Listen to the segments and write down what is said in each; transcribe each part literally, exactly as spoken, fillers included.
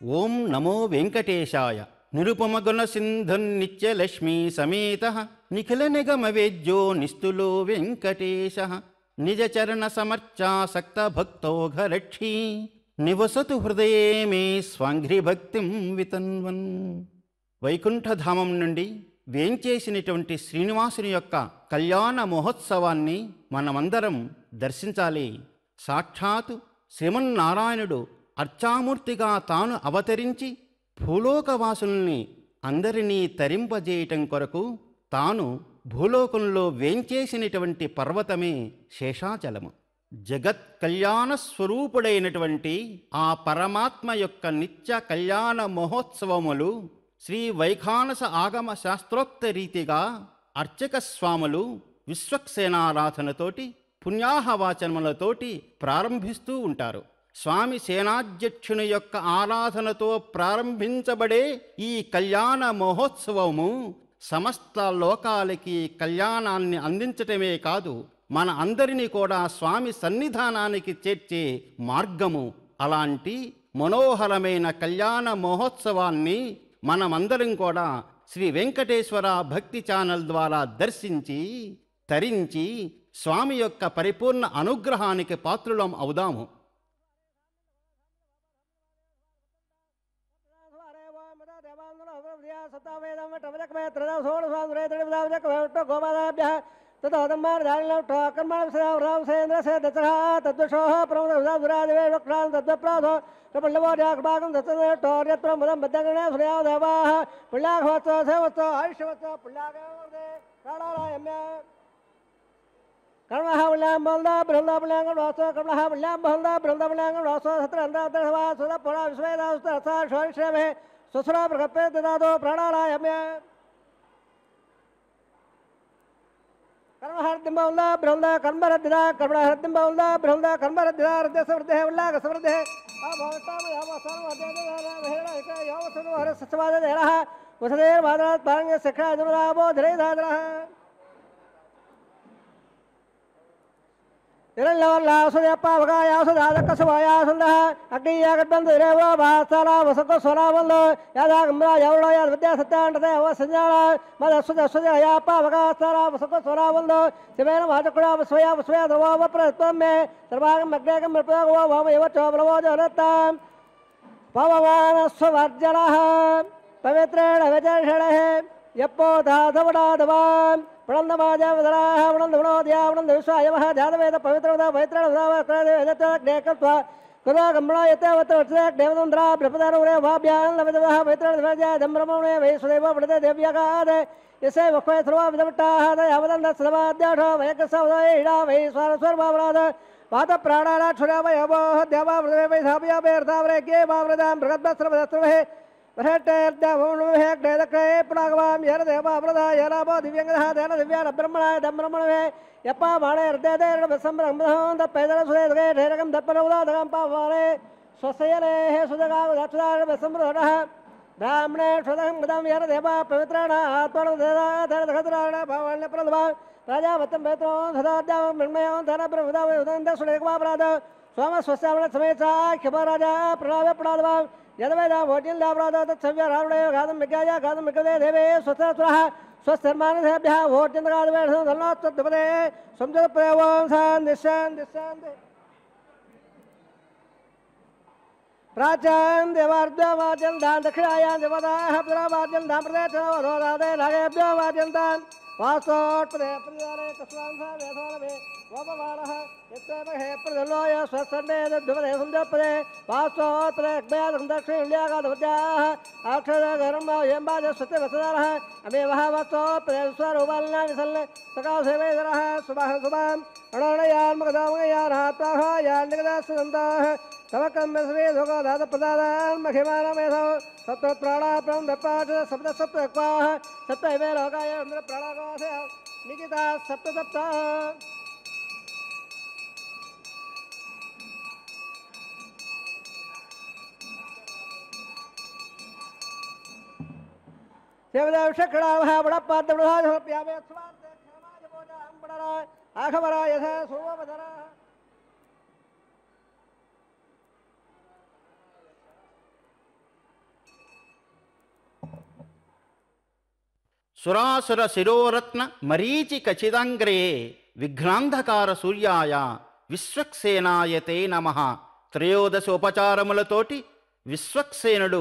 ఓం నమో వెంకటేశాయ. నిరుపమగుణ సింధున్నిత్యలక్ష్మీ సమేతః నిఖిల నిగమ వేద్యో నిస్తులో వెంకటేశః నిజచరణ సమర్చాసక్త భక్తోఘరక్షీ నివసతు హృదయే మే స్వాంఘ్రి భక్తిం వితన్వన్. వైకుంఠధామం నుండి వేంచేసినటువంటి శ్రీనివాసుని యొక్క కళ్యాణ మహోత్సవాన్ని మనమందరం దర్శించాలి. సాక్షాత్ శ్రీమన్నారాయణుడు అర్చామూర్తిగా తాను అవతరించి భూలోకవాసుల్ని అందరినీ తరింపజేయటం కొరకు తాను భూలోకంలో వేంచేసినటువంటి పర్వతమే శేషాచలము. జగత్ కళ్యాణ స్వరూపుడైనటువంటి ఆ పరమాత్మ యొక్క నిత్య కళ్యాణ మహోత్సవములు శ్రీ వైఖానస ఆగమ శాస్త్రోక్త రీతిగా అర్చక స్వాములు విశ్వక్సేనారాధనతోటి పుణ్యాహవాచనములతోటి ప్రారంభిస్తూ ఉంటారు. స్వామి సేనాధ్యక్షుని యొక్క ఆరాధనతో ప్రారంభించబడే ఈ కళ్యాణ మహోత్సవము సమస్త లోకాలకి కళ్యాణాన్ని అందించటమే కాదు, మన అందరినీ కూడా స్వామి సన్నిధానానికి చేర్చే మార్గము. అలాంటి మనోహరమైన కళ్యాణ మహోత్సవాన్ని మనమందరం కూడా శ్రీ వెంకటేశ్వర భక్తి ఛానల్ ద్వారా దర్శించి తరించి స్వామి యొక్క పరిపూర్ణ అనుగ్రహానికి పాత్రులం అవుదాము. कर्महर्दिम्बौल्दा ब्रह्मदा कर्मरद्दिदा कर्महर्दिम्बौल्दा ब्रह्मदा कर्मरद्दिदा रद्द समृद्धे उल्लाग समृद्धे आभवताम यावसर्वदेवदेवहेण यावसनु हर सत्सवादेरः वसदेर भाद्रात् पारंगे सखा दुराबो धरे धाद्रः इरल्लवल्लासुदेप्पा वगायासुदादकसवायासुन्दः अग्नियागद्बन्धुरेवो भासाला वसको स्वरावल्लो यादागम्रा यावळो याद विद्या सत्याण्डते अवसंजाळ मदस्वदस्वद अयाप्पा वगासाला वसको स्वरावल्लो शिवेन वाचकुड़ा वस्वया वस्वया द्रवाव प्रत्वमे सर्वागम अग्नेगम मृपगो वाम एव चोबलवो जरत्तां पवमानस्वर्जनः पवित्रेण वचर्षणः यप्पो धाधवडाधवां प्रणन्दमाजवदराः प्रणन्दवणोद्यावनन्दविश्वायवः जातवेद पवित्रवदा पवित्रवदावक्रदेवेदत्वग्नेकत्वा कुर्वागम्बणो यत्तेवत्तवत्सेग्नेवदन्द्रा बृहपदारुरे भाभ्यान् लविदवः पवित्रवदभ्याजम्ब्रह्मणे वैश्वदेवो पठते देव्यगादे यस्य वक्वे सर्वा विदवट्टाः दयावदन्दस्सदवाद्याढो वयकसवदयिडा वै स्वारस्वर्भावराध वातप्राणालाक्षुरावयवोः देवावृते वै धापयापेर्तावरे के वावृतां बृहद्वस्त्रवदस्त्रवहे पुणागवाम यर देवावृदा यराबो दिव्यंगः देन दिव्यान ब्रह्मणाय दब्रह्मणे यप्पा माणे हृदय संब्रह्मण पैदल सुदे ढेरकं दत्परौदा दगं पावाले स्वसयने हे सुदगाव दक्षदार संब्रह्मणः ब्राह्मणे सुदगं गदं यर देवा पवित्रेण आत्मन देदा धर दगद्राण भावल्य प्रदवा राजावतं वेतो सदाद्याव ब्रह्मयो धन ब्रह्मदा उदंद सुलेकवापराध स्वाम स्वस्यावण समेता क्षमराजा प्रणाव प्रणादवा यदवेदा भोज्यंदापराध तत्सव्य रावणयो गादं मिज्ञाया गादं मिज्ञदे देवे स्वस्त्रः स्वस्तिर्मानसेभ्यः भोज्यंदगादवेषु धन्नोत्तपदे संजतप्रयोगं सान दिशां दिशां प्राचां देवार्द्यवाद्यं दान दक्षिणायां देवताः पुरावाद्यं दान प्रदेशवधोदादे नागेभ्यो वाद्यं दान वास्तोत्पदे प्रतिदाने तस्वांसा वेधोलभे वोपमानः यत्तेवहे प्रदलोय स्वसन्ने दद्भुवदे संजपदे वास्तोत्पदे अग्मयादं दक्षिण्यागादवत्याः अक्षरगरं यम्बाज सत्यवसदारः अमेवः वास्तोत्पदे स्वरूपालना विसल्ले सकासेवेदरः सुभाः सुभां अणणयान्मगदामगयान् हात्वाः यान्निगदासदन्ताः तवकं स्वे धोगदात प्रदादान् महिमानमेधौ सप्तप्राणाप्रं दप्पाच सप्त सप्तक्वाः सप्तैवे लोकाय इन्द्र प्राणागासे निकिता सप्त सप्त देवदेव शक्रावः बडप्पाद्दबडः प्यावे स्वार्थे क्षमाज बोजा अंबडरा आखबरा यथा सोवबदरा సురాసుర శిరోరత్న మరీచి ఖచ్చితంగ్రే విఘ్నాంధకార సూర్యాయ విశ్వక్సేనాయతే నమః. త్రయోదశ ఉపచారములతోటి విశ్వక్సేనుడు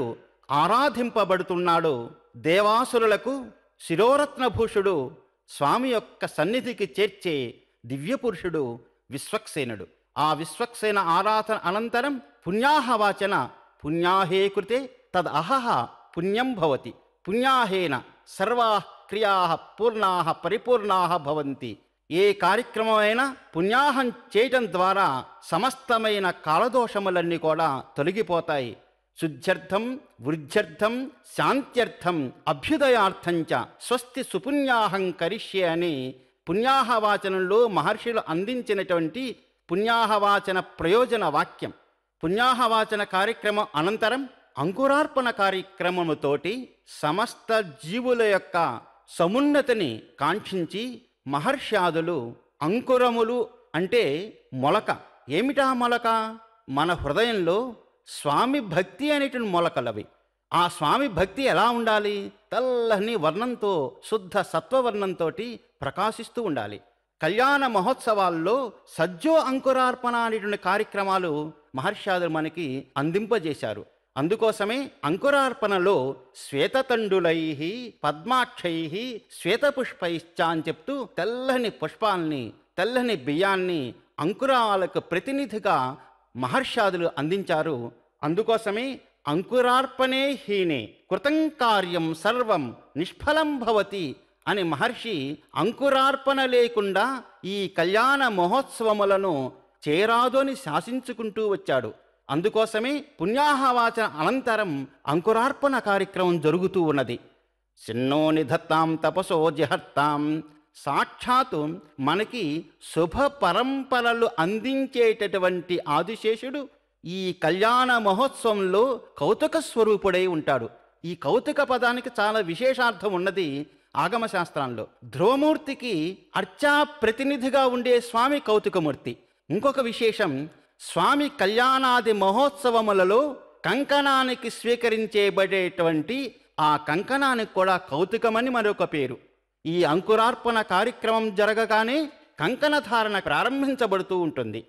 ఆరాధింపబడుతున్నాడు. దేవాసురులకు శిరోరత్నభూషుడు స్వామి యొక్క సన్నిధికి చేర్చే దివ్యపురుషుడు విశ్వక్సేనుడు. ఆ విశ్వక్సేన ఆరాధన అనంతరం పుణ్యాహవాచన పుణ్యాహే కృతే తద్ అహహ పుణ్యం భవతి. పుణ్యాహేన సర్వా క్రియా పూర్ణా పరిపూర్ణా భవంతి. ఏ కార్యక్రమమైనా పుణ్యాహం చేయటం ద్వారా సమస్తమైన కాలదోషములన్నీ కూడా తొలగిపోతాయి. శుద్ధ్యర్థం వృద్ధ్యర్థం శాంత్యర్థం అభ్యుదయార్థంచ స్వస్తి సుపుణ్యాహం కరిష్యే అని పుణ్యాహవాచనంలో మహర్షులు అందించినటువంటి పుణ్యాహవాచన ప్రయోజన వాక్యం. పుణ్యాహవాచన కార్యక్రమం అనంతరం అంకురార్పణ కార్యక్రమముతోటి సమస్త జీవుల యొక్క సమున్నతిని కాంక్షించి మహర్షాదులు అంకురములు అంటే మొలక. ఏమిటా మొలక? మన హృదయంలో స్వామి భక్తి అనేటువంటి మొలకలవి. ఆ స్వామి భక్తి ఎలా ఉండాలి? తెల్లని వర్ణంతో శుద్ధ సత్వవర్ణంతో ప్రకాశిస్తూ ఉండాలి. కళ్యాణ మహోత్సవాల్లో సజ్జో అంకురార్పణ అనేటువంటి కార్యక్రమాలు మహర్షాదులు మనకి అందింపజేశారు. అందుకోసమే అంకురార్పణలో శ్వేతతండులై పద్మాక్షై శ్వేతపుష్పైశ్చ అని చెప్తూ తెల్లని పుష్పాల్ని తెల్లని బియ్యాన్ని అంకురాలకు ప్రతినిధిగా మహర్షాదులు అందించారు. అందుకోసమే అంకురార్పణే హీనే కృతం కార్యం సర్వం నిష్ఫలం భవతి అని మహర్షి అంకురార్పణ లేకుండా ఈ కళ్యాణ మహోత్సవములను చేరాదు అని శాసించుకుంటూ వచ్చాడు. అందుకోసమే పుణ్యాహవాచన అనంతరం అంకురార్పణ కార్యక్రమం జరుగుతూ ఉన్నది. చిన్నో నిధత్తాం తపసో జహర్తాం. సాక్షాత్తు మనకి శుభ పరంపరలు అందించేటటువంటి ఆదిశేషుడు ఈ కళ్యాణ మహోత్సవంలో కౌతుక స్వరూపుడై ఉంటాడు. ఈ కౌతుక పదానికి చాలా విశేషార్థం ఉన్నది ఆగమశాస్త్రంలో. ధ్రువమూర్తికి అర్చా ప్రతినిధిగా ఉండే స్వామి కౌతుకమూర్తి. ఇంకొక విశేషం, స్వామి కళ్యాణాది మహోత్సవములలో కంకణానికి స్వీకరించేబడేటువంటి ఆ కంకణానికి కూడా కౌతుకమని మరొక పేరు. ఈ అంకురార్పణ కార్యక్రమం జరగగానే కంకణ ధారణ ప్రారంభించబడుతూ ఉంటుంది.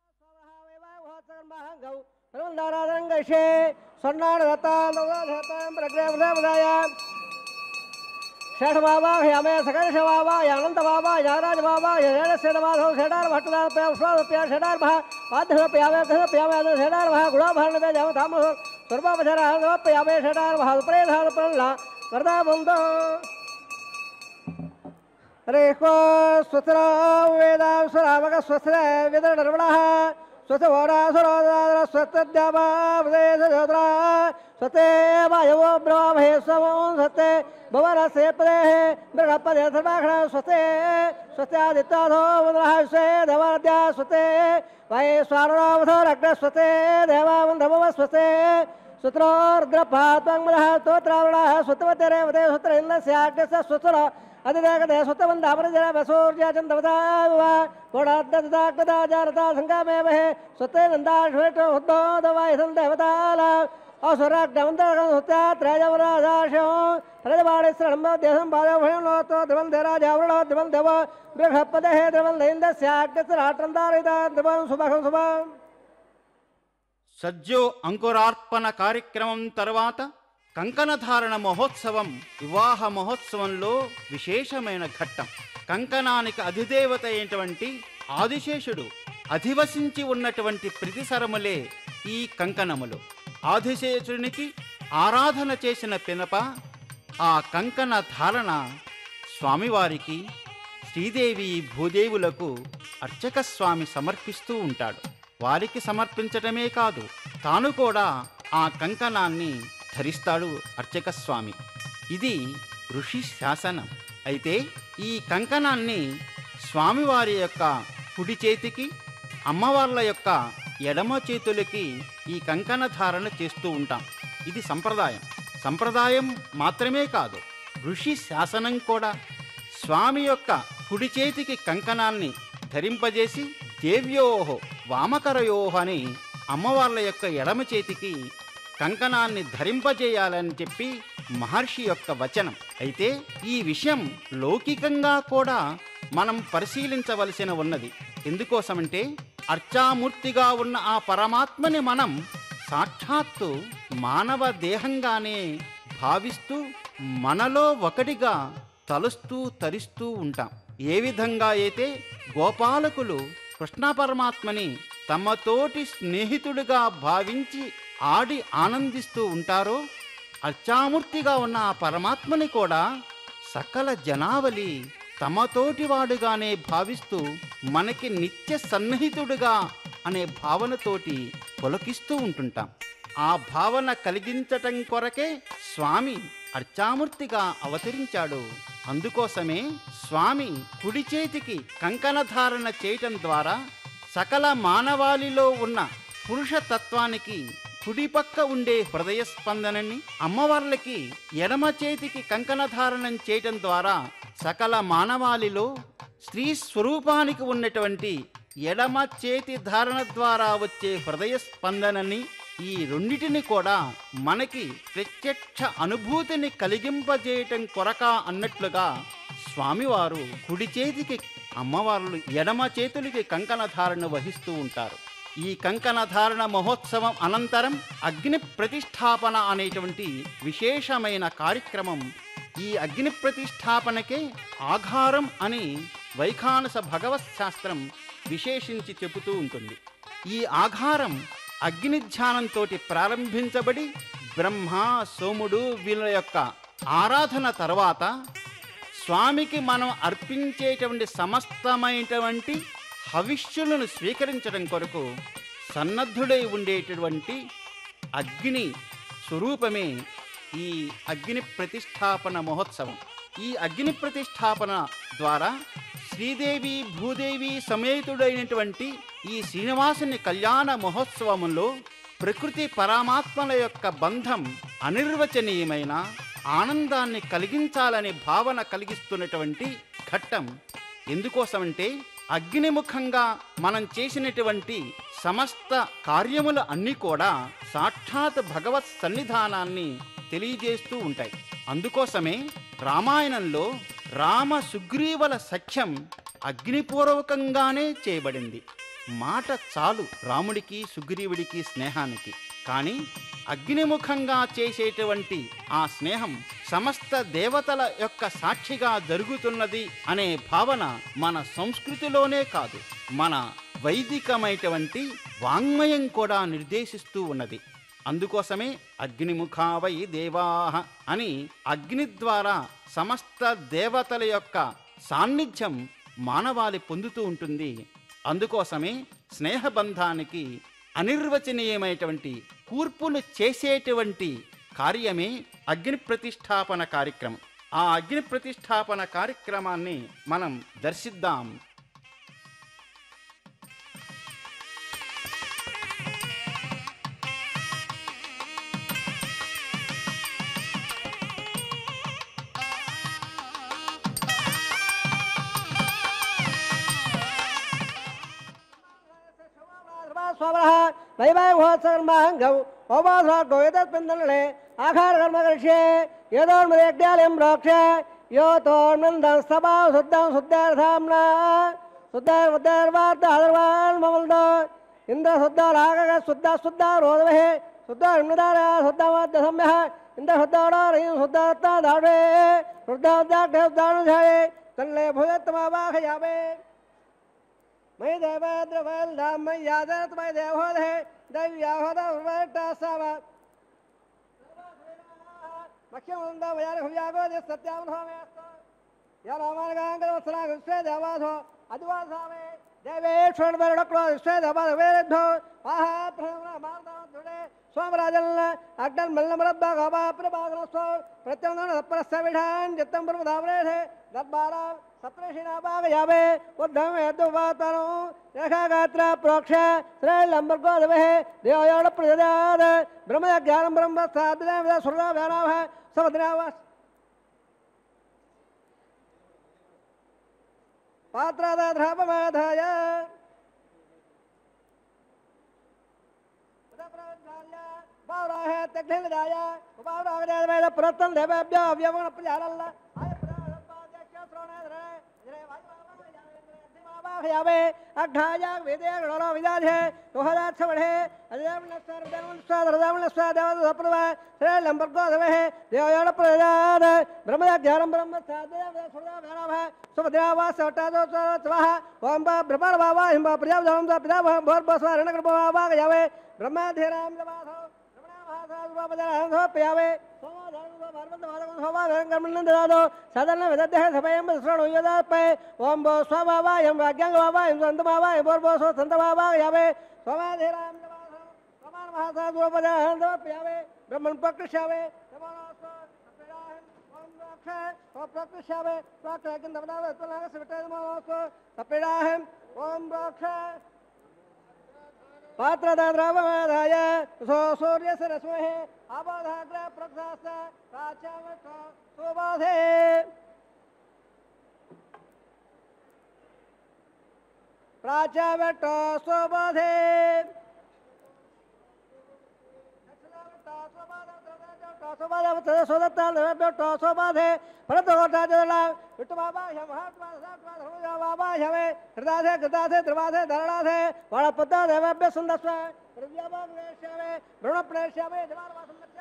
शेष बाबा हमें सकल बाबा अनंत बाबा याराज बाबा शेड बाधो शेडार भट्टदार पे पुष्पा शेडार भा आध्य प्यावे प्यावे शेडार भा गुड़ा भरण पे जाओ थाम सर्वा बछरा प्यावे शेडार भा प्रे धार प्रल्ला वरदा बंदो अरे को स्वस्त्र वेदा सुरावक स्वस्त्र वेद नर्वणः स्वस्त्र वोरा सुरोदा स्वस्त्र द्यावा वेद जोद्रा स्वस्ते वायवो ब्रह्मे समो सत्ते भवन से पदे मृगपदे सर्वाखण स्वस्ते स्वस्त्यादित्याधो वन्द्रः स्वे देवाद्या स्वस्ते वाये स्वारोवधो रग्न स्वस्ते देवावन्धवो स्वस्ते सुत्रोर्द्रपात्वङ्मदः स्तोत्रावणः स्वस्तिवते वदे सुत्र इन्द्रस्याग्नस्य स्वस्त्र अधिदेकते स्वस्तिवन्दापरिजन वसूर्याचन्दवता कोडाद्ददाग्नदा जारता सङ्गामे महे स्वस्ते नन्दाश्वेटो उद्बोधवायसं देवताला असुराग्नवन्तरगुत्या त्रयजवराजाशो त्रयजवाणेश्वरं देशं पादभयनोतो द्रवं देराजावरणो द्रवं देव बृहत्पदेः द्रवं लैन्दस्याग्नस्य राष्ट्रं धारयिता द्रवं शुभं शुभं. సజ్జో అంకురార్పణ కార్యక్రమం తర్వాత కంకణధారణ మహోత్సవం వివాహ మహోత్సవంలో విశేషమైన ఘట్టం. కంకణానికి అధిదేవత అయినటువంటి ఆదిశేషుడు అధివసించి ఉన్నటువంటి ప్రతిసరములే ఈ కంకణములు. ఆదిశేషునికి ఆరాధన చేసిన పినప ఆ కంకణ ధారణ స్వామివారికి శ్రీదేవి భూదేవులకు అర్చక స్వామి సమర్పిస్తూ ఉంటాడు. వారికి సమర్పించటమే కాదు, తాను కూడా ఆ కంకణాన్ని ధరిస్తాడు అర్చక స్వామి. ఇది ఋషి శాసనం. అయితే ఈ కంకణాన్ని స్వామివారి యొక్క కుడి చేతికి, అమ్మవార్ల యొక్క ఎడమ చేతులకి ఈ కంకణ ధారణ చేస్తూ ఉంటాం. ఇది సంప్రదాయం. సంప్రదాయం మాత్రమే కాదు, ఋషి శాసనం కూడా. స్వామి యొక్క కుడి చేతికి కంకణాన్ని ధరింపజేసి దేవ్యోహో వామకరయోహ అని అమ్మవార్ల యొక్క ఎడమ చేతికి కంకణాన్ని ధరింపజేయాలని చెప్పి మహర్షి యొక్క వచనం. అయితే ఈ విషయం లౌకికంగా కూడా మనం పరిశీలించవలసిన ఉన్నది. ఎందుకోసమంటే అర్చామూర్తిగా ఉన్న ఆ పరమాత్మని మనం సాక్షాత్తు మానవ దేహంగానే భావిస్తూ మనలో ఒకటిగా తలుస్తూ తరిస్తూ ఉంటాం. ఏ విధంగా అయితే గోపాలకులు కృష్ణ పరమాత్మని తమతోటి స్నేహితుడిగా భావించి ఆడి ఆనందిస్తూ ఉంటారో, అర్చామూర్తిగా ఉన్న ఆ పరమాత్మని కూడా సకల జనావళి తమతోటి వాడుగానే భావిస్తూ మనకి నిత్య సన్నిహితుడుగా అనే భావనతోటి పొలకిస్తూ ఉంటుంటాం. ఆ భావన కలిగించటం కొరకే స్వామి అర్చామూర్తిగా అవతరించాడు. అందుకోసమే స్వామి కుడి చేతికి కంకణధారణ చేయటం ద్వారా సకల మానవాళిలో ఉన్న పురుషతత్వానికి కుడిపక్క ఉండే హృదయ స్పందనని, అమ్మవార్లకి ఎడమ చేతికి కంకణధారణం చేయటం ద్వారా సకల మానవాళిలో స్త్రీ స్వరూపానికి ఉన్నటువంటి ఎడమ చేతి ధారణ ద్వారా వచ్చే హృదయ స్పందనని, ఈ రెండిటిని కూడా మనకి ప్రత్యక్ష అనుభూతిని కలిగింపజేయటం కొరక అన్నట్లుగా స్వామివారు కుడి చేతికి, అమ్మవార్లు ఎడమ చేతులకి కంకణధారణ వహిస్తూ ఉంటారు. ఈ కంకణధారణ మహోత్సవం అనంతరం అగ్ని ప్రతిష్టాపన అనేటువంటి విశేషమైన కార్యక్రమం. ఈ అగ్ని ప్రతిష్టాపనకే ఆఘారం అని వైఖానస భగవత్ శాస్త్రం విశేషించి చెబుతూ ఉంటుంది. ఈ ఆఘారం అగ్నిధ్యానంతో ప్రారంభించబడి బ్రహ్మ, సోముడు వీళ్ళ యొక్క ఆరాధన తర్వాత స్వామికి మనం అర్పించేటువంటి సమస్తమైనటువంటి హవిష్యులను స్వీకరించడం కొరకు సన్నద్ధుడై ఉండేటటువంటి అగ్ని స్వరూపమే ఈ అగ్ని ప్రతిష్టాపన మహోత్సవం. ఈ అగ్ని ప్రతిష్టాపన ద్వారా శ్రీదేవి భూదేవి సమేతుడైనటువంటి ఈ శ్రీనివాసుని కళ్యాణ మహోత్సవంలో ప్రకృతి పరమాత్మల యొక్క బంధం అనిర్వచనీయమైన ఆనందాన్ని కలిగించాలని భావన కలిగిస్తున్నటువంటి ఘట్టం. ఎందుకోసమంటే అగ్నిముఖంగా మనం చేసినటువంటి సమస్త కార్యములు అన్నీ కూడా సాక్షాత్ భగవత్ సన్నిధానాన్ని తెలియజేస్తూ ఉంటాయి. అందుకోసమే రామాయణంలో రామ సుగ్రీవుల సఖ్యం అగ్నిపూర్వకంగానే చేయబడింది. మాట చాలు రాముడికి సుగ్రీవుడికి స్నేహానికి, కానీ అగ్నిముఖంగా చేసేటువంటి ఆ స్నేహం సమస్త దేవతల యొక్క సాక్షిగా జరుగుతున్నది అనే భావన మన సంస్కృతిలోనే కాదు, మన వైదికమైనటువంటి వాంగ్మయం కూడా నిర్దేశిస్తూ ఉన్నది. అందుకోసమే అగ్నిముఖావై దేవాహ అని అగ్ని ద్వారా సమస్త దేవతల యొక్క సాన్నిధ్యం మానవాళి పొందుతూ ఉంటుంది. అందుకోసమే స్నేహబంధానికి అనిర్వచనీయమైనటువంటి కూర్పులు చేసేటువంటి కార్యమే అగ్ని ప్రతిష్టాపన కార్యక్రమం. ఆ అగ్ని ప్రతిష్టాపన కార్యక్రమాన్ని మనం దర్శిద్దాం. వైవాహోత్సర్మాంగౌ ఓవాసోగోయతస్మిन्दनले आहारकर्मकरिष्ये यदोन्मदेग्यालयं रोक्ष यो तोन्मन्दं सभाव शुद्धं शुद्धार्थाम्ना शुद्धार्वद्धार्वार्धार्वान् ममल्दो इन्द्र शुद्धारागः शुद्ध शुद्धा रोदवः शुद्धा इन्मदारा शुद्धवाद्यसम्यः इन्द्र शुद्धारारयं शुद्धात्तादाडे शुद्धाद्दाढ्यदानुधाये तल्ले भुजत्तमावाहयावे मयि देवद्रवल्धाम मयि यादत मयि देवहोदे दैव्याहोदवर्टासाव मख्यमुन्दो वयानहुव्यागोदे सत्यावधोमेस्तु यारामार्गाङ्गवत्सला विश्वे देवाधो अद्वासावे देवेश्वरवर्णक्लो विश्वे देवाधवेरद्धो आहाप्रमार्दाधुडे स्वामराजन् अग्नन् मल्लमरद्दा गावाप्रभागनस्व प्रत्यन्दन तत्परस्सविधान् चित्तं प्रमुदावरेधे दद्बारा सप्रेषिणाभागयावे उद्धमे यद्वातनो रेखागात्र प्रोक्ष श्रेयलम्बर्गोदवे देवयोडप्रददाद ब्रह्मज्ञानं ब्रह्मसाधना सुरदाव्यानाः समद्रावास पात्रादाध्रापमाधाय बावराहे तग्धेन दाया बावराहे देवे द प्रतम देवेभ्यो अव्यवण प्रजारल्ल आय प्रजापाद्य श्रोणे धरे जरे वायु यावे अठाया वेदे गणो विदाधे तोहदा छवड़े अजयमन सर देवन सर देवन सर देव सप्रवा श्री लंबरगो देवे देवयाण प्रजाद ब्रह्म ज्ञानम ब्रह्म साधे सुरदा गानव सुभद्रावा सटादो स्वाहा ओम ब्रह्मण बाबा हिम प्रजा धर्म पिता भोर बसवा रणकर बाबा यावे ब्रह्माधीराम जवासो ब्रह्मणा भाषा बाबा हंसो प्यावे सोमा धर्म भारत भारत सोमा धर्म कर्मन ददादो साधन वेदते सभयम श्रणो यदापे ओम बो स्वा बाबा यम वाग्यंग बाबा यम संत बाबा यम बोर बोसो संत बाबा यावे सोमाधीराम जवासो सोमान भाषा बाबा हंसो प्यावे ब्रह्मण प्रकृष्यावे नमोस्तु सप्रेदाहं ओम रक्षे ओम प्रकृष्यावे स्वाक्रयकं दवदावे तनाग सविटे नमोस्तु सप्रेदाहं ओम रक्षे पात्रदाद्रावमादाय सो सूर्यस्य रश्मेः आबोधाग्र प्रक्षाश्च प्राच्यावट सुबाधे प्राच्यावट सुबाधे सोबाधे भरतोटाजला विट्टबाबा यमहात्मा सात्मा धर्मबाबा यवे हृदासे गदासे द्रवासे धरणासे वाळपद्दा देवभ्य सुंदस्व हृदयाबा प्रेष्यावे भ्रमण प्रेष्यावे जवार वासमच्चा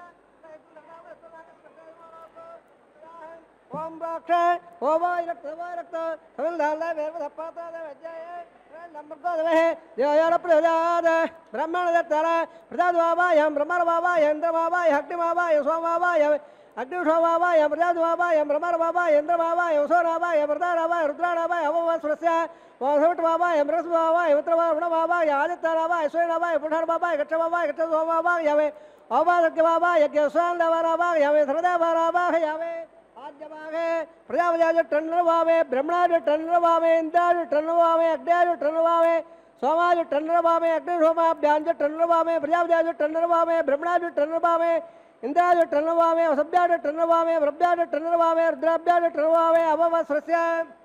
ओम रक्ष ओम रक्त रक्त सविल धाला वेर धपाता देवजय नंबर को देवे देवयार प्रजाद ब्राह्मण दत्तला प्रजाद बाबा यम ब्रह्मण बाबा यंत्र बाबा हट्टि बाबा यशोम बाबा यम अग्निशो बाबा यम प्रजाद बाबा यम ब्रह्मण बाबा यंत्र बाबा यशो बाबा यम प्रदा बाबा रुद्रा बाबा अवव सुरस्य वासवट बाबा यम रस बाबा यमत्र बाबा बाबा यादित्य बाबा यशो बाबा पुठार बाबा गच्छ बाबा गच्छ सो बाबा यवे अववादक बाबा यज्ञ स्वान बाबा यवे धरदा बाबा यवे आज्ञमागे प्रजापतिज टन्नरवावे ब्रह्मणाज टन्नरवावे इंद्राज टन्नरवावे अग्निज टन्नरवावे सोमाज टन्नरवावे अग्निशोमाभ्याज टन्नरवावे प्रजापतिज टन्नरवावे ब्रह्मणाज टन्नरवावे इंद्राज टन्नरवावे वसभ्याज टन्नरवावे ब्रह्म्याज टन्नरवावे रुद्राभ्याज टन्नरवावे अववस्रस्य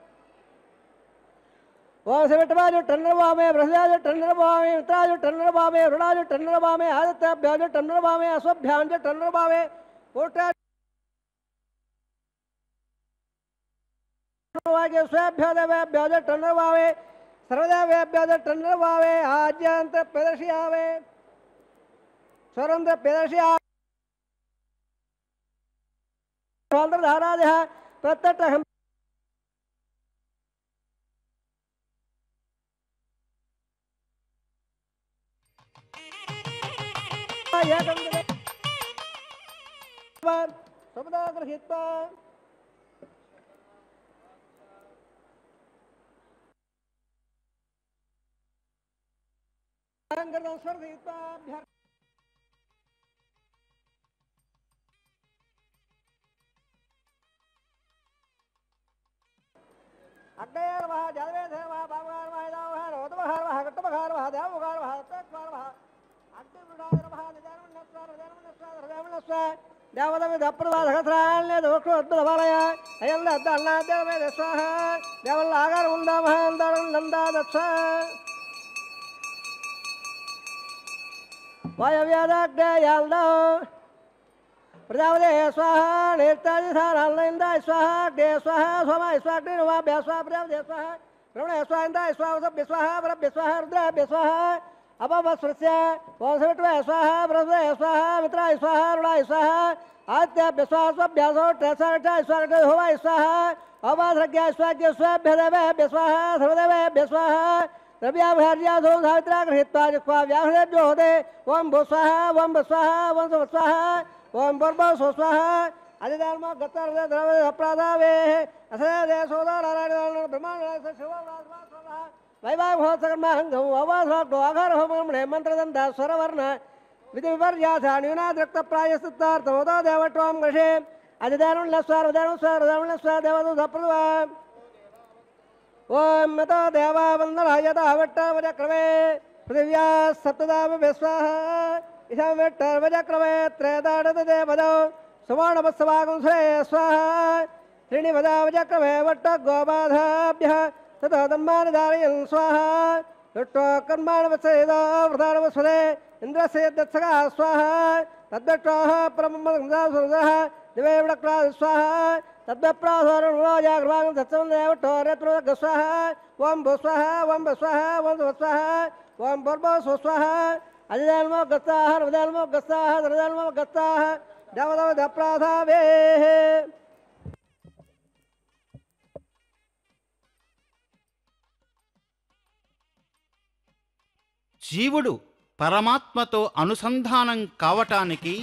वासविट्टवाज टन्नरवावे बृहस्पतिज टन्नरवावे मित्राज टन्नरवावे रुणाज टन्नरवावे आदित्याभ्याज टन्नरवावे अश्वभ्याज टन्नरवावे कोटा स्वाभ्य देवेभ्य टन्नरवावे सर्वदेवेभ्य टन्नरवावे आज्यांत प्रदर्शयावे स्वरंत प्रदर्शया धाराजः प्रत्यटहं सबदा गृहीत्वा अग्नयर वह जलवे थे वह बाबगार वह दाव वह रोद बहार वह गट्ट बहार वह देव बहार वह तेज बहार वह अग्नि बुढ़ार वह निजान नस्वार निजान नस्वार निजान नस्वार देवता में धप्पर वह धगत्राल ने दोष को अद्भुत वाला अयल अद्दालना देव में दस्वाहा देवल आगर उल्दा वह अंदर नंदा दस्वा वायव्यादाग्ने याल्दो प्रजापते स्वाहा नेताजी सारा इंद्र स्वाहा अग्ने स्वाहा सोमा स्वाहा अग्नि नवाभ्य स्वाहा प्रजापते स्वाहा ब्रह्मण स्वाहा इंद्र स्वाहा वसभ्य स्वाहा ब्रह्म्य स्वाहा रुद्राभ्य स्वाहा अववस्रस्य वासविट्टवे स्वाहा बृहस्पते स्वाहा मित्राय स्वाहा रुणाय स्वाहा आदित्याभ्य स्वाहा स्वभ्यासो त्रयसारठाय स्वाहा होवाय स्वाहा अवाधृग्याय स्वाहा स्वाभ्य देवेभ्य स्वाहा सर्वदेवेभ्य स्वाहा रव्याभार्या सो सावित्रा गृहीत्वा जिह्वा व्याहृदेभ्यो होते ओम भो स्वाहा ओम भ स्वाहा ओम सव स्वाहा ओम भर्भो सो स्वाहा आदिधर्म गत्तर द्रव्य अपराधावे असदे सोदा नारायण ब्रह्मांड शिव वैवाह हो सकर्म हंगम अवाधो आघार हो ब्रह्मणे मंत्रदंत स्वरवर्ण विधि विपर्यासा न्यूनाद रक्त प्रायस्तार्थ होतो देवत्वं गृहे आदिधर्म लस्वार उदर्म स्वर उदर्म स्वर देवदूत प्रभवा ओम मतो देवा वंदनायता वट्टवजक्रमे पृथिव्या सप्तदाम विश्वाहा इषा वट्टवजक्रमे त्रयदाडत देवदो सुवर्णवत्सवागं श्रेय स्वाहा त्रीणि वदावजक्रमे वट्ट गोबाधाभ्यः ततो दम्मानदारयन् स्वाहा दृष्टो कर्माणवसेदा वृधानवस्वदे इन्द्रस्य दत्सगा स्वाहा तद्दट्टोः परममदः दिवे वडक्रा स्वाहा तद्वप्रासोरजाग्रवागं सत्सवं देवट्टो रेत्रो स्वाहा ओम भो स्वाहा ओम भो स्वाहा ओम भो स्वाहा ओम भर्भो स्वाहा अजयल्मो गस्ताः हरदल्मो गस्ताः हरदल्मो गस्ताः देवदव दप्रासावे జీవుడు పరమాత్మతో అనుసంధానం కావటానికి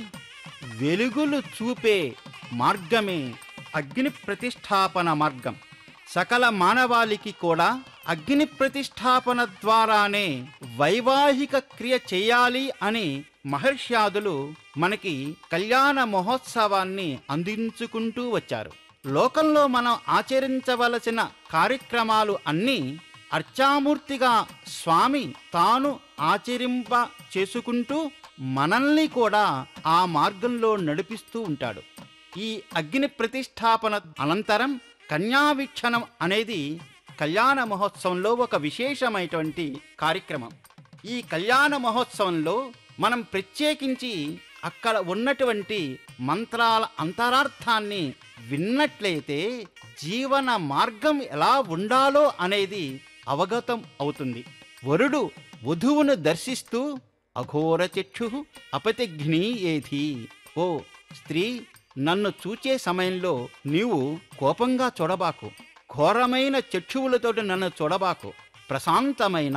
వెలుగులు చూపే మార్గమే అగ్ని ప్రతిష్టాపన మార్గం. సకల మానవాళికి కూడా అగ్ని ప్రతిష్టాపన ద్వారానే వైవాహిక క్రియ చేయాలి అని మహర్ష్యాదులు మనకి కళ్యాణ మహోత్సవాన్ని అందించుకుంటూ వచ్చారు. లోకంలో మనం ఆచరించవలసిన కార్యక్రమాలు అన్నీ అర్చామూర్తిగా స్వామి తాను ఆచరింప చేసుకుంటూ మనల్ని కూడా ఆ మార్గంలో నడిపిస్తూ ఉంటాడు. ఈ అగ్ని ప్రతిష్టాపన అనంతరం కన్యావీక్షణం అనేది కళ్యాణ మహోత్సవంలో ఒక విశేషమైనటువంటి కార్యక్రమం. ఈ కళ్యాణ మహోత్సవంలో మనం ప్రత్యేకించి అక్కడ ఉన్నటువంటి మంత్రాల అంతరార్థాన్ని విన్నట్లయితే జీవన మార్గం ఎలా ఉండాలో అనేది అవగతం అవుతుంది. వరుడు వధువును దర్శిస్తూ అఘోర చక్షు అపతిఘ్ని ఏధి, ఓ స్త్రీ, నన్ను చూచే సమయంలో నీవు కోపంగా చూడబాకు, ఘోరమైన చక్షువులతోటి నన్ను చూడబాకు, ప్రశాంతమైన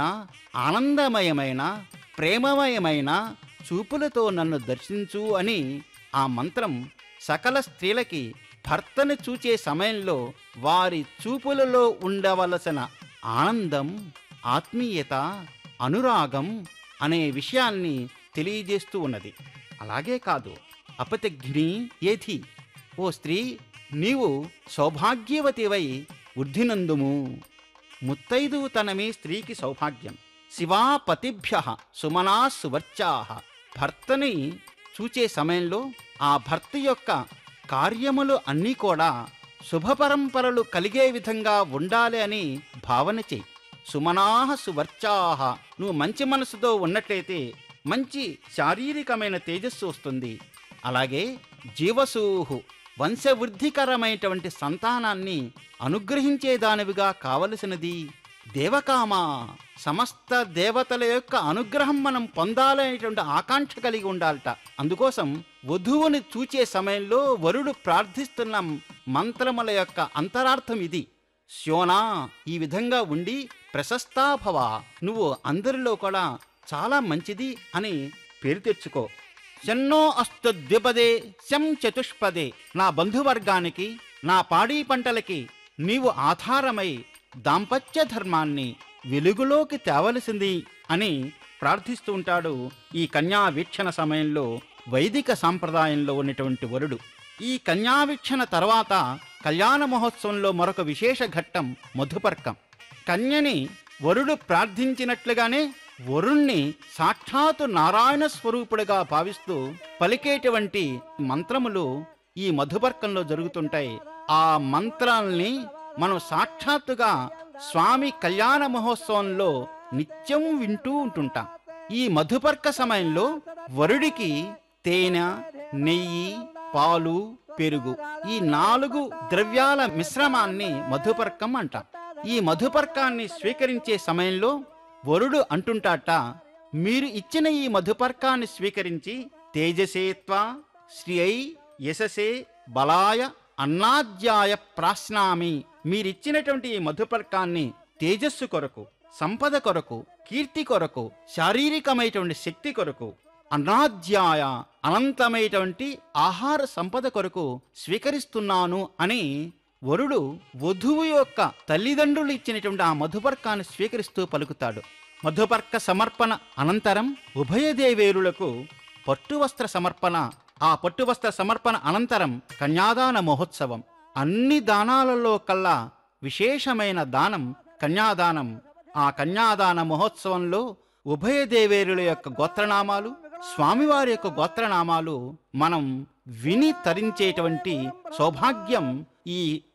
ఆనందమయమైన ప్రేమమయమైన చూపులతో నన్ను దర్శించు అని ఆ మంత్రం సకల స్త్రీలకి భర్తను చూచే సమయంలో వారి చూపులలో ఉండవలసిన ఆనందం, ఆత్మీయత, అనురాగం అనే విషయాన్ని తెలియజేస్తూ ఉన్నది. అలాగే కాదు, అపతిఘ్ని ఏధి, ఓ స్త్రీ, నీవు సౌభాగ్యవతివై వృద్ధినందుము. ముత్తైదువుతనమే స్త్రీకి సౌభాగ్యం. శివాపతిభ్య సుమనా సువర్చా. భర్తని చూచే సమయంలో ఆ భర్త యొక్క కార్యములు అన్నీ కూడా శుభపరంపరలు కలిగే విధంగా ఉండాలి అని భావన చెయ్యి. సుమనాహ సువర్చాహ, నువ్వు మంచి మనసుతో ఉన్నట్లయితే మంచి శారీరకమైన తేజస్సు వస్తుంది. అలాగే జీవసూహు, వంశవృద్ధికరమైనటువంటి సంతానాన్ని అనుగ్రహించేదానివిగా కావలసినది. దేవకామ, సమస్త దేవతల యొక్క అనుగ్రహం మనం పొందాలనేటువంటి ఆకాంక్ష కలిగి ఉండాలట. అందుకోసం వధువుని చూచే సమయంలో వరుడు ప్రార్థిస్తున్న మంత్రముల యొక్క అంతరార్థం ఇది. శోనా, ఈ విధంగా ఉండి ప్రశస్తాభవ, నువ్వు అందరిలో కూడా చాలా మంచిది అని పేరు తెచ్చుకో. శన్నో అస్తు ద్విపదే శం చతుష్పదే, నా బంధువర్గానికి నా పాడి పంటలకి నీవు ఆధారమై దాంపత్య ధర్మాన్ని వెలుగులోకి తేవలసింది అని ప్రార్థిస్తూ ఉంటాడు ఈ కన్యావీక్షణ సమయంలో వైదిక సాంప్రదాయంలో ఉన్నటువంటి వరుడు. ఈ కన్యావీక్షణ తర్వాత కళ్యాణ మహోత్సవంలో మరొక విశేష ఘట్టం మధుపర్కం. కన్యని వరుడు ప్రార్థించినట్లుగానే వరుణ్ణి సాక్షాత్తు నారాయణ స్వరూపుడిగా భావిస్తూ పలికేటువంటి మంత్రములు ఈ మధుపర్కంలో జరుగుతుంటాయి. ఆ మంత్రాల్ని మనం సాక్షాత్తుగా స్వామి కళ్యాణ మహోత్సవంలో నిత్యం వింటూ ఉంటుంటాం. ఈ మధుపర్క సమయంలో వరుడికి తేనె, నెయ్యి, పాలు, పెరుగు, ఈ నాలుగు ద్రవ్యాల మిశ్రమాన్ని మధుపర్కం అంటాం. ఈ మధుపర్కాన్ని స్వీకరించే సమయంలో వరుడు అంటుంటాట, మీరు ఇచ్చిన ఈ మధుపర్కాన్ని స్వీకరించి తేజసేత్వా శ్రియై యశసే బలాయ అన్నాద్యాయ ప్రాశ్నామి, మీరిచ్చినటువంటి ఈ మధుపర్కాన్ని తేజస్సు కొరకు, సంపద కొరకు, కీర్తి కొరకు, శారీరకమైనటువంటి శక్తి కొరకు, అన్నాద్యాయ అనంతమైనటువంటి ఆహార సంపద కొరకు స్వీకరిస్తున్నాను అని వరుడు వధువు యొక్క తల్లిదండ్రులు ఇచ్చినటువంటి ఆ మధుపర్కాన్ని స్వీకరిస్తూ పలుకుతాడు. మధుపర్క సమర్పణ అనంతరం ఉభయదేవేరులకు పట్టువస్త్ర సమర్పణ. ఆ పట్టువస్త్ర సమర్పణ అనంతరం కన్యాదాన మహోత్సవం. అన్ని దానాలలో కల్లా విశేషమైన దానం కన్యాదానం. ఆ కన్యాదాన మహోత్సవంలో ఉభయదేవేరుల యొక్క గోత్రనామాలు, స్వామివారి యొక్క గోత్రనామాలు మనం విని తరించేటువంటి సౌభాగ్యం ఈ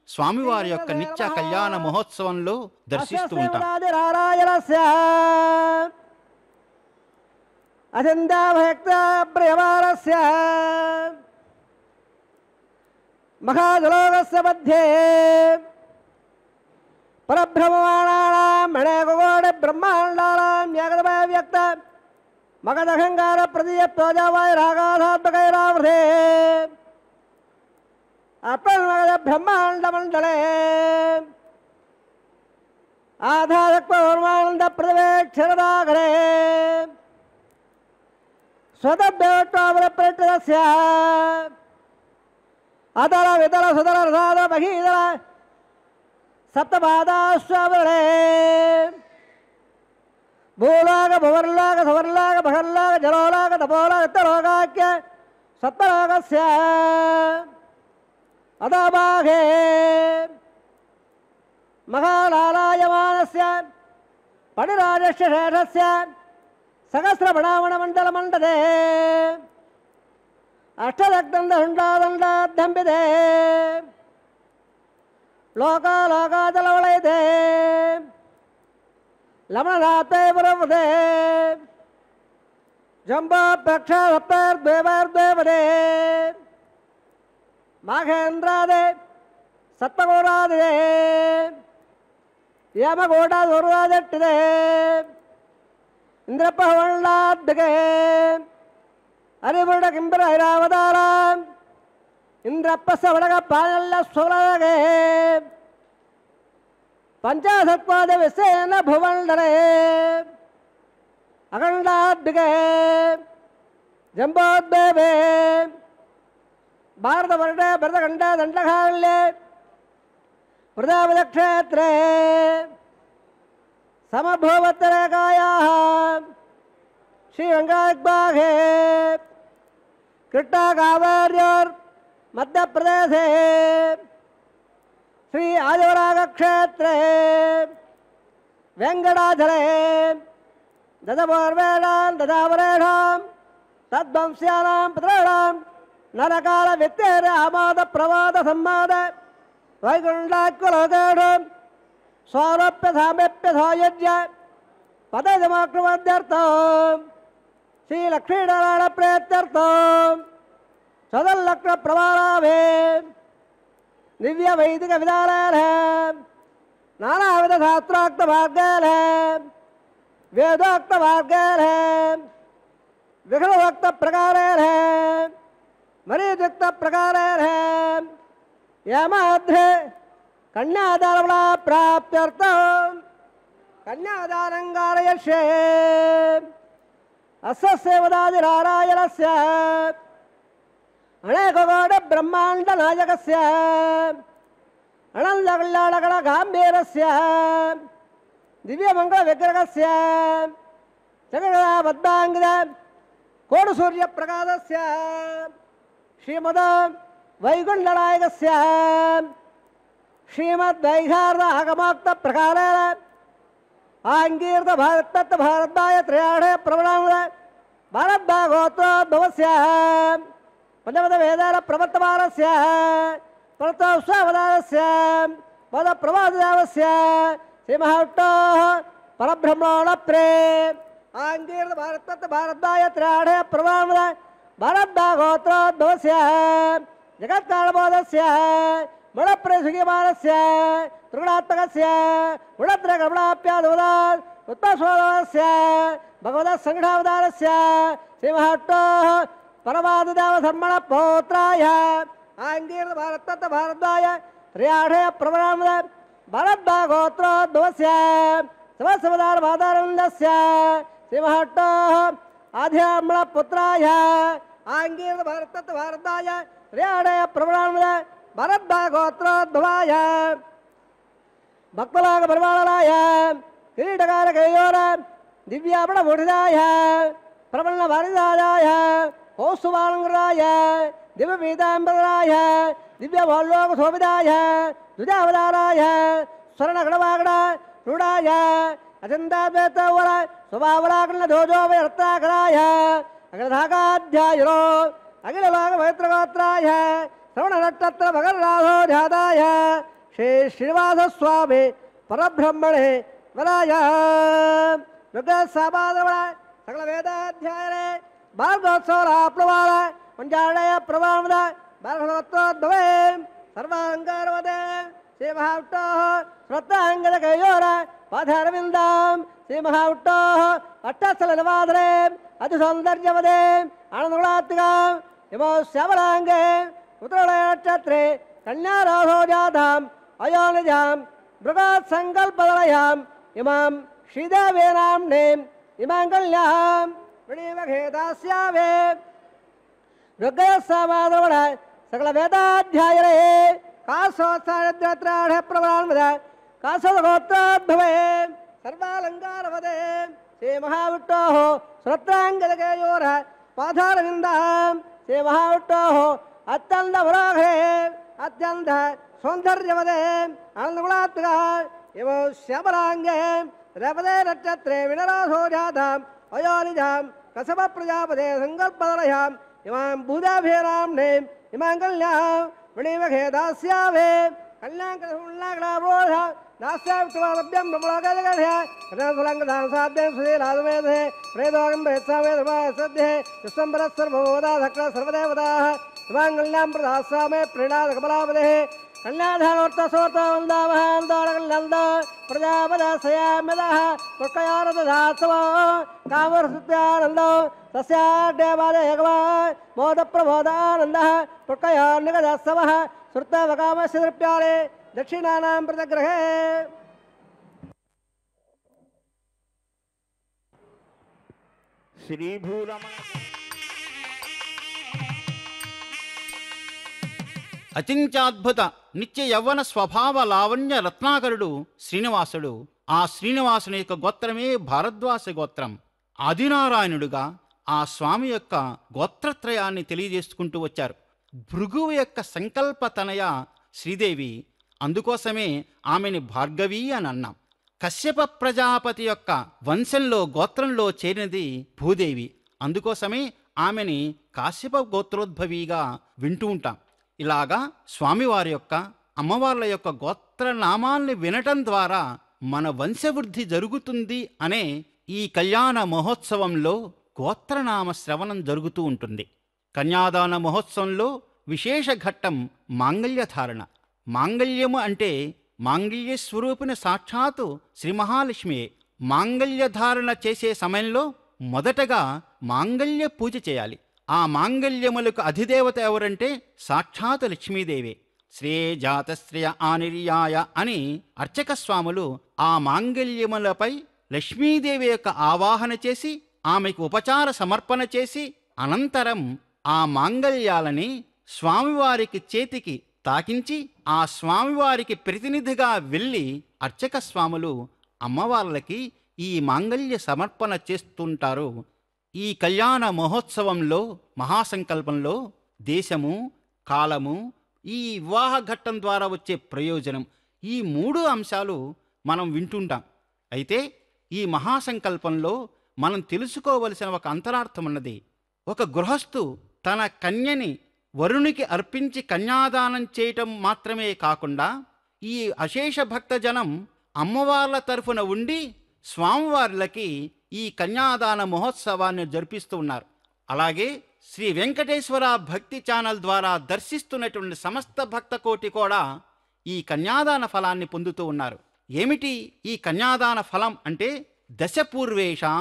స్వామివారి యొక్క నిత్య కళ్యాణ మహోత్సవంలో దర్శిస్తూ ఉంటాం. మహాజలోకస్య మధ్యే పరబ్రహ్మమాణానాం మణేకోటి బ్రహ్మాండానాం ఏకదమయ వ్యక్త మగధహంకార ప్రదీయప్తోజావాయ రాగాధాత్మకైరావృతే అప్రమగధ బ్రహ్మాండమండలే ఆధారక్వమానంద ప్రవేక్షరదాగరే స్వతభ్యోట్వామరప్రతిరస్య అతల వితల సుతల రసాద మహీదల సప్తపాదాశ్వామరే భూలాగ భువర్లాగ సువర్లాగ భగల్లాగ జలోలాగ తపోలాగ ఇత్తలోకాఖ్య సప్తలోకస్య అదాభాగే మహాలాలాయమానస్య పడిరాజస్య శేషస్య సహస్రబణామణమండలమండదే అష్టదగ్ధందండాదండాద్దంబిదే లోకాలోకాచలవలైతే లమణదాతే పురవదే జంబో ప్రక్షాప్తర్ద్వేవర్ద్వేవదే మాఘేంద్రాదే సత్వగోడాదే యమగోడా దూర్వాజట్టిదే ఇంద్రపహవళ్ళాద్దిగే అరిబుడ కింబర ఐరావతారాం ఇంద్రప్ప సవడగ పానల్ల స్వరగే పంచాసత్వాద విశేన భువండరే అఖండాద్దిగే జంబోద్దేవే భారతవర్ణ భరతఖండ దండకాల్యే ప్రజాపతిక్షేత్రే సమభూవత్తరేకాయాः శ్రీరంగాగ్బాఘే కృష్ణాకావేర్యోర్ మధ్యప్రదేశే శ్రీ ఆదివరాగక్షేత్రే వెంకటాచలే దశపూర్వేణాం దశావరేణాం తద్వంశ్యానాం పుత్రాణాం నరకాల వ్యక్తేర ఆమాద ప్రమాద సంమాద వైకుంఠాకులోకేషు స్వారూప్య సామీప్య సాయుజ్య పదజమాక్రమాద్యర్థం శ్రీలక్ష్మీనారాయణ ప్రేత్యర్థం చదల్లక్ష్మ ప్రమాణాభే దివ్య వైదిక విధానాల నానావిధ శాస్త్రోక్త మార్గాల వేదోక్త మార్గాల విఘ్నోక్త ప్రకారాల మరీయుక్త ప్రకారాల యమాధ్రే కన్యాదాన ప్రాప్త్యర్థం కన్యాదానం కారయష్యే అస్సేవదాదినారాయణస్య అనేకకోటి బ్రహ్మాండ నాయకస్య అనందకళ్యాణగణ గాంభీరస్య దివ్యమంగళ విగ్రహస్య జగదాబద్ధాంగిద కోడు సూర్య ప్రకాశస్య శ్రీమద వైకుంఠనాయకస్య శ్రీమద్వైహార్ద ఆగమోక్త ప్రకారేణ ఆంగీర్త భారతత్త భారద్వాయ త్రయాఢే ప్రవణాముద భారద్వాగోత్రోద్భవస్య పంచమద వేదాల ప్రవర్తమానస్య పరతోత్సవదానస్య పద ప్రవాదదేవస్య శ్రీమహావిష్ణోః పరబ్రహ్మణ ప్రే ఆంగీర్త భారతత్త భారద్వాయ త్రయాఢే ప్రవణాముద భారద్వాగోత్రోద్భవస్య జగత్కాళబోధస్య ముళప్రసుఖిమానస్య త్రిగుణాత్మకస్య గుణత్రగమణాప్యాదుదాన్ ఉత్పస్వదస్య భగవతః సంఘావతారస్య శ్రీమహావిష్ణోః పరమాదిదేవ ధర్మణ పౌత్రాయ ఆంగీర్త భారతత్త భారద్వాయ త్రయాఢే ప్రవణాముద భారద్వాగోత్రోద్భవస్య సమస్తవదాన మాతానందస్య శ్రీమహావిష్ణోః ఆధ్యాత్మణ పుత్రాయ ఆంగీర్త భారతత్త భారద్వాయ త్రయాఢే ప్రవణాముద భరద్వాగోత్రోద్భవాయ భక్తులాగ పరిమాణాయ కిరీటకార కయోర దివ్యాపణ ముఠిదాయ ప్రబల వారిదాయ కౌస్తువాలంకరాయ దివ్య పీతాంబరాయ దివ్య మోల్లోక శోభిదాయ దుజావతారాయ స్వర్ణగణవాగణ రూఢాయ అచందాద్వైతవర స్వభావలాకరణ దోజోభయర్తాకరాయ అగ్రధాకాధ్యాయులో అఖిల లోక పవిత్రగోత్రాయ శ్రవణ నక్షత్ర భగర్రాధో ధ్యాదాయ శ్రీ శ్రీనివాస స్వామి పరబ్రహ్మణే వరాయ రుద్రసాబాద్రవణ సకల వేదాధ్యాయనే భాగవత్సవ ప్లవాల పంచాడయ ప్రవామద భాగవతోద్భవే సర్వాంగారవదే శ్రీ మహావిష్ణో శ్రద్ధాంగదకయోర పాదారవిందాం శ్రీ మహావిష్ణో అట్టస్థల నివాదనే అతి సౌందర్యవదే ఆనందగుణాత్మిగా ఇమో శ్యామలాంగే ఉత్తరాయణ నక్షత్రే కన్యారాధో జాతాం అయోనిజాం మృగాత్ సంకల్పదలయాం ఇమాం శ్రీదేవేనాంనే ఇమాంగల్యాం విణీమఘేదాస్యామే రుగ్రసామాదవణ సకల వేదాధ్యాయనే కాశోత్సాహ ప్రవరాన్మద కాశోగోత్రోద్భవే సర్వాలంకారవదే శ్రీ మహావిష్ణో శ్రోత్రాంగదకేయోర పాదారవిందాం శ్రీ మహావిష్ణో అత్యంత పురోహే అత్యంత సౌందర్యవదే ఆనందగుణాత్మిక ఇవ శ్యామలాంగే రవదే నక్షత్రే వినరాధో జాతాం అయోనిజాం కసవ ప్రజాపదే సంకల్పదలయాం ఇమాం భూజాభేరాంనే ఇమాంగల్యాం విణీమఘేదాస్యామే కళ్యాణకృష్ణాగ్రాబోధ నాస్యాభ్యం బ్రహ్మలోకజగఢ్య కథాఫలంగదానసాధ్యం సుధీరాధుమేధే ప్రేదోగం ప్రేత్సామే విశ్వంబరస్సర్వోదా సకల సర్వదేవతా ఇమాంగల్యాం ప్రదాస్వామే ప్రణాద కమలాపదే కళ్యాణోర్తసోర్త వందామహాందోళకల్యంద ప్రజాపదాశయామ్యద పుష్కయారదాసవ కామరసుత్యానందో సస్యాడ్డేవాదేగవ మోద ప్రబోధానంద పుష్కయాన్నిగదాసవ శృతవకామస్య దృప్యాలే దక్షిణానాం ప్రతగ్రహే శ్రీభూరమణ అచింత్యాద్భుత నిత్య యవ్వన స్వభావ లావణ్య రత్నాకరుడు శ్రీనివాసుడు. ఆ శ్రీనివాసుని యొక్క గోత్రమే భారద్వాస గోత్రం. ఆదినారాయణుడుగా ఆ స్వామి యొక్క గోత్రత్రయాన్ని తెలియజేసుకుంటూ వచ్చారు. భృగువు యొక్క సంకల్ప తనయ శ్రీదేవి, అందుకోసమే ఆమెని భార్గవి అని అన్నాం. కశ్యప ప్రజాపతి యొక్క వంశంలో గోత్రంలో చేరినది భూదేవి, అందుకోసమే ఆమెని కాశ్యప గోత్రోద్భవిగా వింటూ ఉంటాం. ఇలాగా స్వామివారి యొక్క అమ్మవార్ల యొక్క గోత్రనామాల్ని వినటం ద్వారా మన వంశవృద్ధి జరుగుతుంది అనే ఈ కళ్యాణ మహోత్సవంలో గోత్రనామ శ్రవణం జరుగుతూ ఉంటుంది. కన్యాదాన మహోత్సవంలో విశేష ఘట్టం మాంగళ్యధారణ. మాంగళ్యము అంటే మాంగళ్య స్వరూపిణి సాక్షాత్తు శ్రీ మహాలక్ష్మియే. మాంగళ్యధారణ చేసే సమయంలో మొదటగా మాంగళ్య పూజ చేయాలి. ఆ మాంగళ్యములకు అధిదేవత ఎవరంటే సాక్షాత్ లక్ష్మీదేవే. శ్రేజాతశ్రియ ఆనిర్యాయ అని అర్చక స్వాములు ఆ మాంగళ్యములపై లక్ష్మీదేవి యొక్క ఆవాహన చేసి ఆమెకు ఉపచార సమర్పణ చేసి అనంతరం ఆ మాంగళ్యాలని స్వామివారికి చేతికి తాకించి ఆ స్వామివారికి ప్రతినిధిగా వెళ్ళి అర్చక స్వాములు అమ్మవార్లకి ఈ మాంగళ్య సమర్పణ చేస్తుంటారు. ఈ కళ్యాణ మహోత్సవంలో మహాసంకల్పంలో దేశము, కాలము, ఈ వివాహ ఘట్టం ద్వారా వచ్చే ప్రయోజనం, ఈ మూడు అంశాలు మనం వింటుంటాం. అయితే ఈ మహాసంకల్పంలో మనం తెలుసుకోవలసిన ఒక అంతరార్థం ఉన్నది. ఒక గృహస్థు తన కన్యని వరునికి అర్పించి కన్యాదానం చేయటం మాత్రమే కాకుండా ఈ అశేష భక్తజనం అమ్మవార్ల తరఫున ఉండి స్వామివార్లకి ఈ కన్యాదాన మహోత్సవాన్ని జరిపిస్తూ ఉన్నారు. అలాగే శ్రీ వెంకటేశ్వర భక్తి ఛానల్ ద్వారా దర్శిస్తున్నటువంటి సమస్త భక్త కోటి కూడా ఈ కన్యాదాన ఫలాన్ని పొందుతూ ఉన్నారు. ఏమిటి ఈ కన్యాదాన ఫలం అంటే దశపూర్వేషాం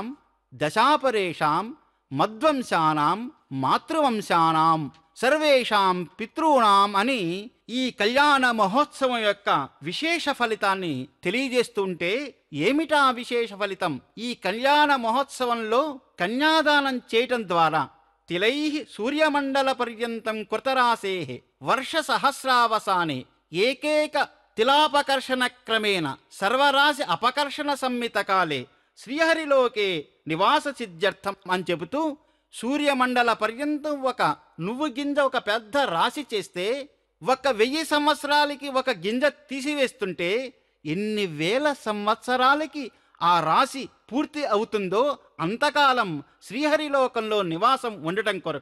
దశాపరేషాం మద్వంశానాం మాతృవంశానాం సర్వేషాం పితॄణాం అని ఈ కళ్యాణ మహోత్సవం యొక్క విశేష ఫలితాన్ని తెలియజేస్తుంటే ఏమిటా విశేష ఫలితం? ఈ కళ్యాణ మహోత్సవంలో కన్యాదానం చేయటం ద్వారా తిలై సూర్యమండల పర్యంతం కృతరాశే వర్ష సహస్రావసానే ఏకేక తిలాపకర్షణ క్రమేణ సర్వరాశి అపకర్షణ సంమిత కాలే శ్రీహరిలోకే నివాస సిద్ధ్యర్థం అని చెబుతూ సూర్యమండల పర్యంతం ఒక నువ్వు గింజ ఒక పెద్ద రాశి చేస్తే ఒక వెయ్యి సంవత్సరాలకి ఒక గింజ తీసివేస్తుంటే ఎన్ని వేల సంవత్సరాలకి ఆ రాశి పూర్తి అవుతుందో అంతకాలం శ్రీహరిలోకంలో నివాసం ఉండటం కొరకు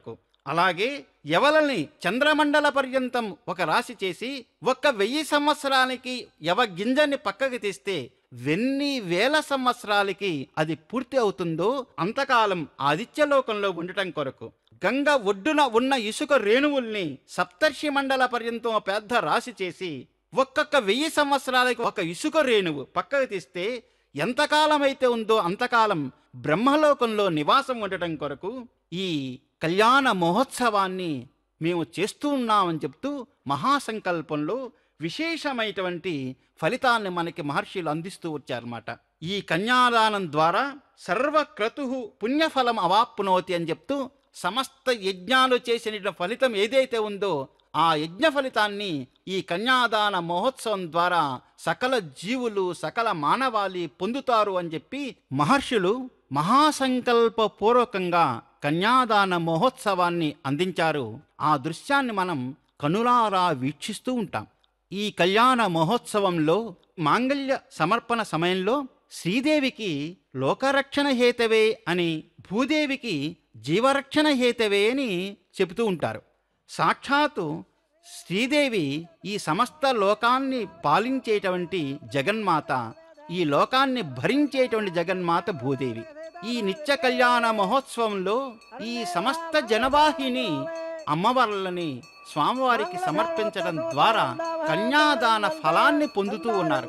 అలాగే యవలని చంద్రమండల పర్యంతం ఒక రాశి చేసి ఒక్క వెయ్యి సంవత్సరాలకి యవ గింజని పక్కకి తీస్తే ఎన్ని వేల సంవత్సరాలకి అది పూర్తి అవుతుందో అంతకాలం ఆదిత్యలోకంలో ఉండటం కొరకు గంగ ఒడ్డున ఉన్న ఇసుక రేణువుల్ని సప్తర్షి మండల పర్యంతం పెద్ద రాశి చేసి ఒక్కొక్క వెయ్యి సంవత్సరాలకి ఒక ఇసుక రేణువు పక్కకు తీస్తే ఎంతకాలం అయితే ఉందో అంతకాలం బ్రహ్మలోకంలో నివాసం ఉండటం కొరకు ఈ కళ్యాణ మహోత్సవాన్ని మేము చేస్తూ ఉన్నామని చెప్తూ మహాసంకల్పంలో విశేషమైనటువంటి ఫలితాన్ని మనకి మహర్షులు అందిస్తూ వచ్చారన్నమాట. ఈ కన్యాదానం ద్వారా సర్వక్రతు పుణ్యఫలం అవాప్నోతి అని చెప్తూ సమస్త యజ్ఞాలు చేసిన ఫలితం ఏదైతే ఉందో ఆ యజ్ఞ ఫలితాన్ని ఈ కన్యాదాన మహోత్సవం ద్వారా సకల జీవులు సకల మానవాళి పొందుతారు అని చెప్పి మహర్షులు మహాసంకల్ప పూర్వకంగా కన్యాదాన మహోత్సవాన్ని అందించారు. ఆ దృశ్యాన్ని మనం కనులారా వీక్షిస్తూ ఉంటాం. ఈ కళ్యాణ మహోత్సవంలో మాంగళ్య సమర్పణ సమయంలో శ్రీదేవికి లోకరక్షణ హేతవే అని, భూదేవికి జీవరక్షణ హేతవే అని చెబుతూ ఉంటారు. సాక్షాత్తు శ్రీదేవి ఈ సమస్త లోకాన్ని పాలించేటువంటి జగన్మాత, ఈ లోకాన్ని భరించేటువంటి జగన్మాత భూదేవి. ఈ నిత్య కళ్యాణ మహోత్సవంలో ఈ సమస్త జనవాహిని అమ్మవార్లని స్వామివారికి సమర్పించడం ద్వారా కన్యాదాన ఫలాన్ని పొందుతూ ఉన్నారు.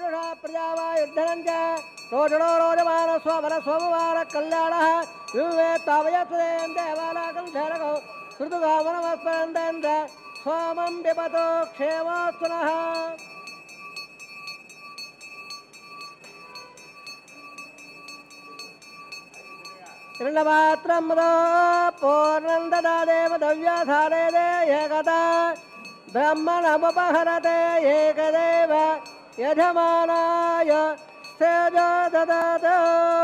సోమం పిబతో క్షేమోస్తునః. త్రిణమాత్రం పూర్ణం దదాదేవ దవ్యాధారేదే ఏకదా బ్రహ్మణముపహరతే ఏకదేవ యజమానాయ తేజో దదాతు.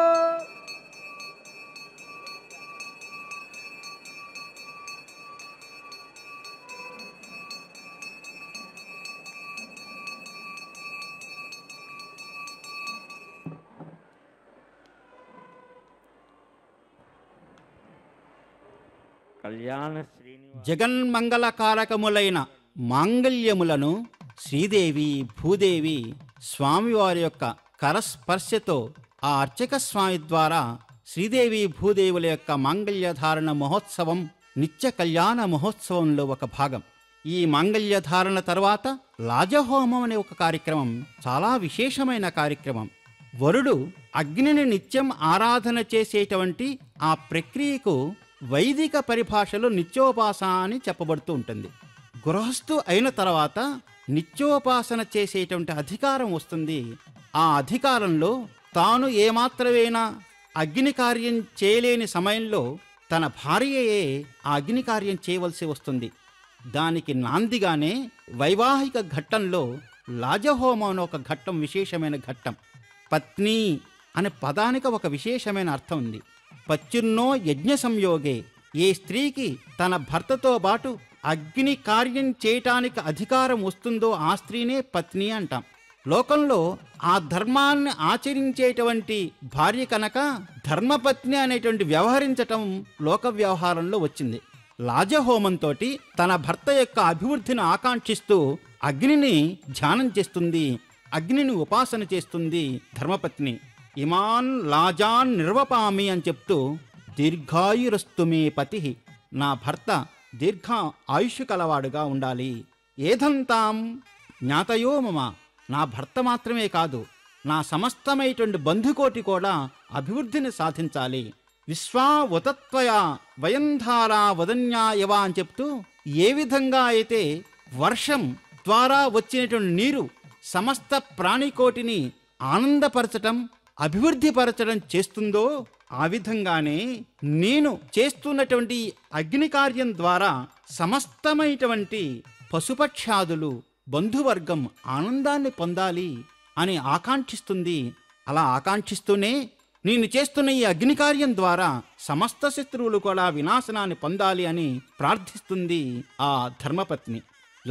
కళ్యాణ శ్రీనివాస జగన్మంగళకారకములైన మాంగళ్యములను శ్రీదేవి భూదేవి స్వామివారి యొక్క కరస్పర్శతో ఆ అర్చక స్వామి ద్వారా శ్రీదేవి భూదేవుల యొక్క మాంగళ్యధారణ మహోత్సవం నిత్య కళ్యాణ మహోత్సవంలో ఒక భాగం. ఈ మాంగళ్యధారణ తర్వాత లాజహోమం అనే ఒక కార్యక్రమం చాలా విశేషమైన కార్యక్రమం. వరుడు అగ్నిని నిత్యం ఆరాధన చేసేటువంటి ఆ ప్రక్రియకు వైదిక పరిభాషలో నిత్యోపాసన అని చెప్పబడుతూ ఉంటుంది. గృహస్థు అయిన తర్వాత నిత్యోపాసన చేసేటువంటి అధికారం వస్తుంది. ఆ అధికారంలో తాను ఏమాత్రమైనా అగ్ని కార్యం చేయలేని సమయంలో తన భార్యయే ఆ అగ్ని కార్యం చేయవలసి వస్తుంది. దానికి నాందిగానే వైవాహిక ఘట్టంలో లాజహోమం అనే ఒక ఘట్టం విశేషమైన ఘట్టం. పత్ని అనే పదానికి ఒక విశేషమైన అర్థం ఉంది. పత్యున్నో యజ్ఞ సంయోగే, ఏ స్త్రీకి తన భర్తతో పాటు అగ్ని కార్యం చేయటానికి అధికారం వస్తుందో ఆ స్త్రీనే పత్ని అంటాం. లోకంలో ఆ ధర్మాన్ని ఆచరించేటువంటి భార్య కనుక ధర్మపత్ని అనేటువంటి వ్యవహరించటం లోక వ్యవహారంలో వచ్చింది. లాజహోమంతో తన భర్త యొక్క అభివృద్ధిని ఆకాంక్షిస్తూ అగ్నిని ధ్యానం చేస్తుంది, అగ్నిని ఉపాసన చేస్తుంది ధర్మపత్ని. ఇమాన్ లాజాన్ నిర్వపామి అని చెప్తూ దీర్ఘాయురస్తు మే పతి, నా భర్త దీర్ఘ ఆయుష్ కలవాడుగా ఉండాలి. ఏదంతాం జ్ఞాతయో మమ, నా భర్త మాత్రమే కాదు నా సమస్తమైనటువంటి బంధుకోటి కూడా అభివృద్ధిని సాధించాలి. విశ్వా ఉతత్వయ వయంధారా వదన్యా యవ అని చెప్తూ ఏ విధంగా అయితే వర్షం ద్వారా వచ్చినటువంటి నీరు సమస్త ప్రాణికోటిని ఆనందపరచటం అభివృద్ధిపరచడం చేస్తుందో ఆ విధంగానే నేను చేస్తున్నటువంటి అగ్ని కార్యం ద్వారా సమస్తమైనటువంటి పశుపక్షాదులు బంధువర్గం ఆనందాన్ని పొందాలి అని ఆకాంక్షిస్తుంది. అలా ఆకాంక్షిస్తూనే నేను చేస్తున్న ఈ అగ్ని కార్యం ద్వారా సమస్త శత్రువులు కూడా వినాశనాన్ని పొందాలి అని ప్రార్థిస్తుంది ఆ ధర్మపత్ని.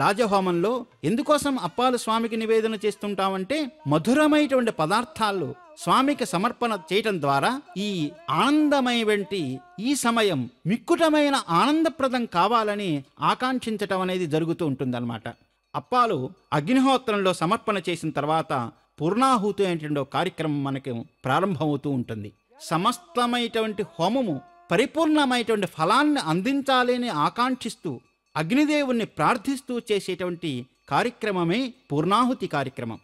లాజహోమంలో ఎందుకోసం అప్పాలు స్వామికి నివేదన చేస్తుంటామంటే మధురమైనటువంటి పదార్థాలు స్వామికి సమర్పణ చేయటం ద్వారా ఈ ఆనందమైనటువంటి ఈ సమయం మిక్కుటమైన ఆనందప్రదం కావాలని ఆకాంక్షించటం అనేది జరుగుతూ ఉంటుందన్నమాట. అప్పాలు అగ్నిహోత్రంలో సమర్పణ చేసిన తర్వాత పూర్ణాహుతి అనేటువంటి కార్యక్రమం మనకు ప్రారంభమవుతూ ఉంటుంది. సమస్తమైనటువంటి హోమము పరిపూర్ణమైనటువంటి ఫలాన్ని అందించాలని ఆకాంక్షిస్తూ అగ్నిదేవుణ్ణి ప్రార్థిస్తూ చేసేటువంటి కార్యక్రమమే పూర్ణాహుతి కార్యక్రమం.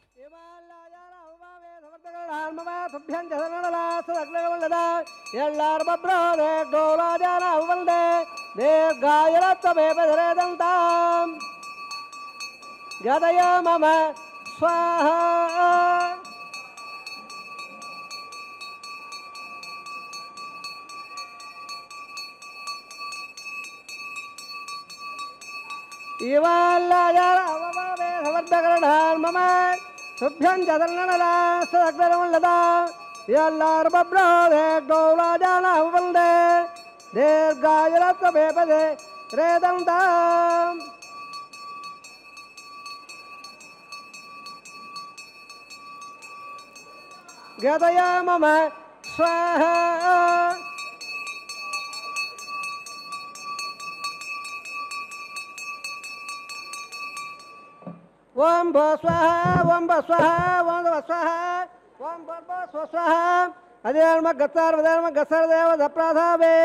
మమ స్వాహ ఇవాళ మమ శుభ్యం చదర్నలదా ఎల్లారు బబ్రోదే గౌరాజాన వందే దీర్ఘాయురత్వ బేపదే రేదంతా గదయా మమ స్వాహ ఓం భో స్వాహ ఓం భో స్వాహ ఓం భో స్వాహ ఓం భో స్వ స్వాహ అదేమ గత్తార్ వదేమ గసర్ దేవ దప్రాధావే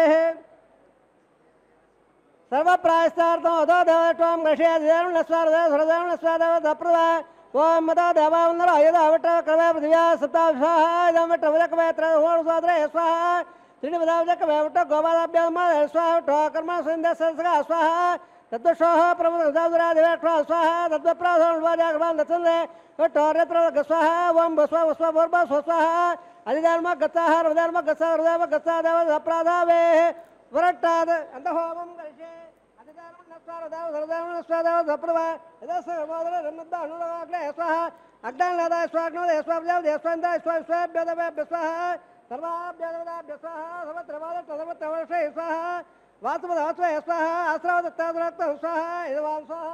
సర్వ ప్రాయస్తార్థం అదో దేవత్వం గషే దేవం నస్వార దేవ సరదేవ నస్వార దేవ దప్రదా ఓం మదా దేవావందర అయద అవట కవే పృథివ్యా సప్తా స్వాహ ఇదం వట వదక వేత్ర హోడు సోదరే స్వాహ త్రిని వదవజక వేవట గోపాదాభ్యామ స్వాహ కర్మ సంధ్య సంస్క స్వాహ తద్వశోహ ప్రముఖాదురా దేవేక్ష స్వాహ తద్వప్రాధోజాగమాన్ దత్సందే టోర్యత్ర స్వాహ ఓం స్వ స్వ బోర్బ స్వ స్వాహ అధిధర్మ గత్తాహ హృదర్మ గత్స హృదయ గత్సా దేవ అప్రాధావే వరట్టాద్ అంత హోమం కలిసే అధిధర్మ నస్వార దేవ హృదయ నస్వాదేవ దప్రవ యదస మోదర రన్నద్ద అనురాగ్లే స్వాహ అగ్నాద స్వాగ్నో స్వాబ్జావ దేస్వంద స్వ స్వాభ్యదవ స్వాహ సర్వాభ్యదవ స్వాహ సమత్రవాద తదవత్రవశే స్వాహ వాత్మ వాత్మ స్వాహ ఆశ్రవదత్తాదురత్త స్వాహ ఇదవాం స్వాహ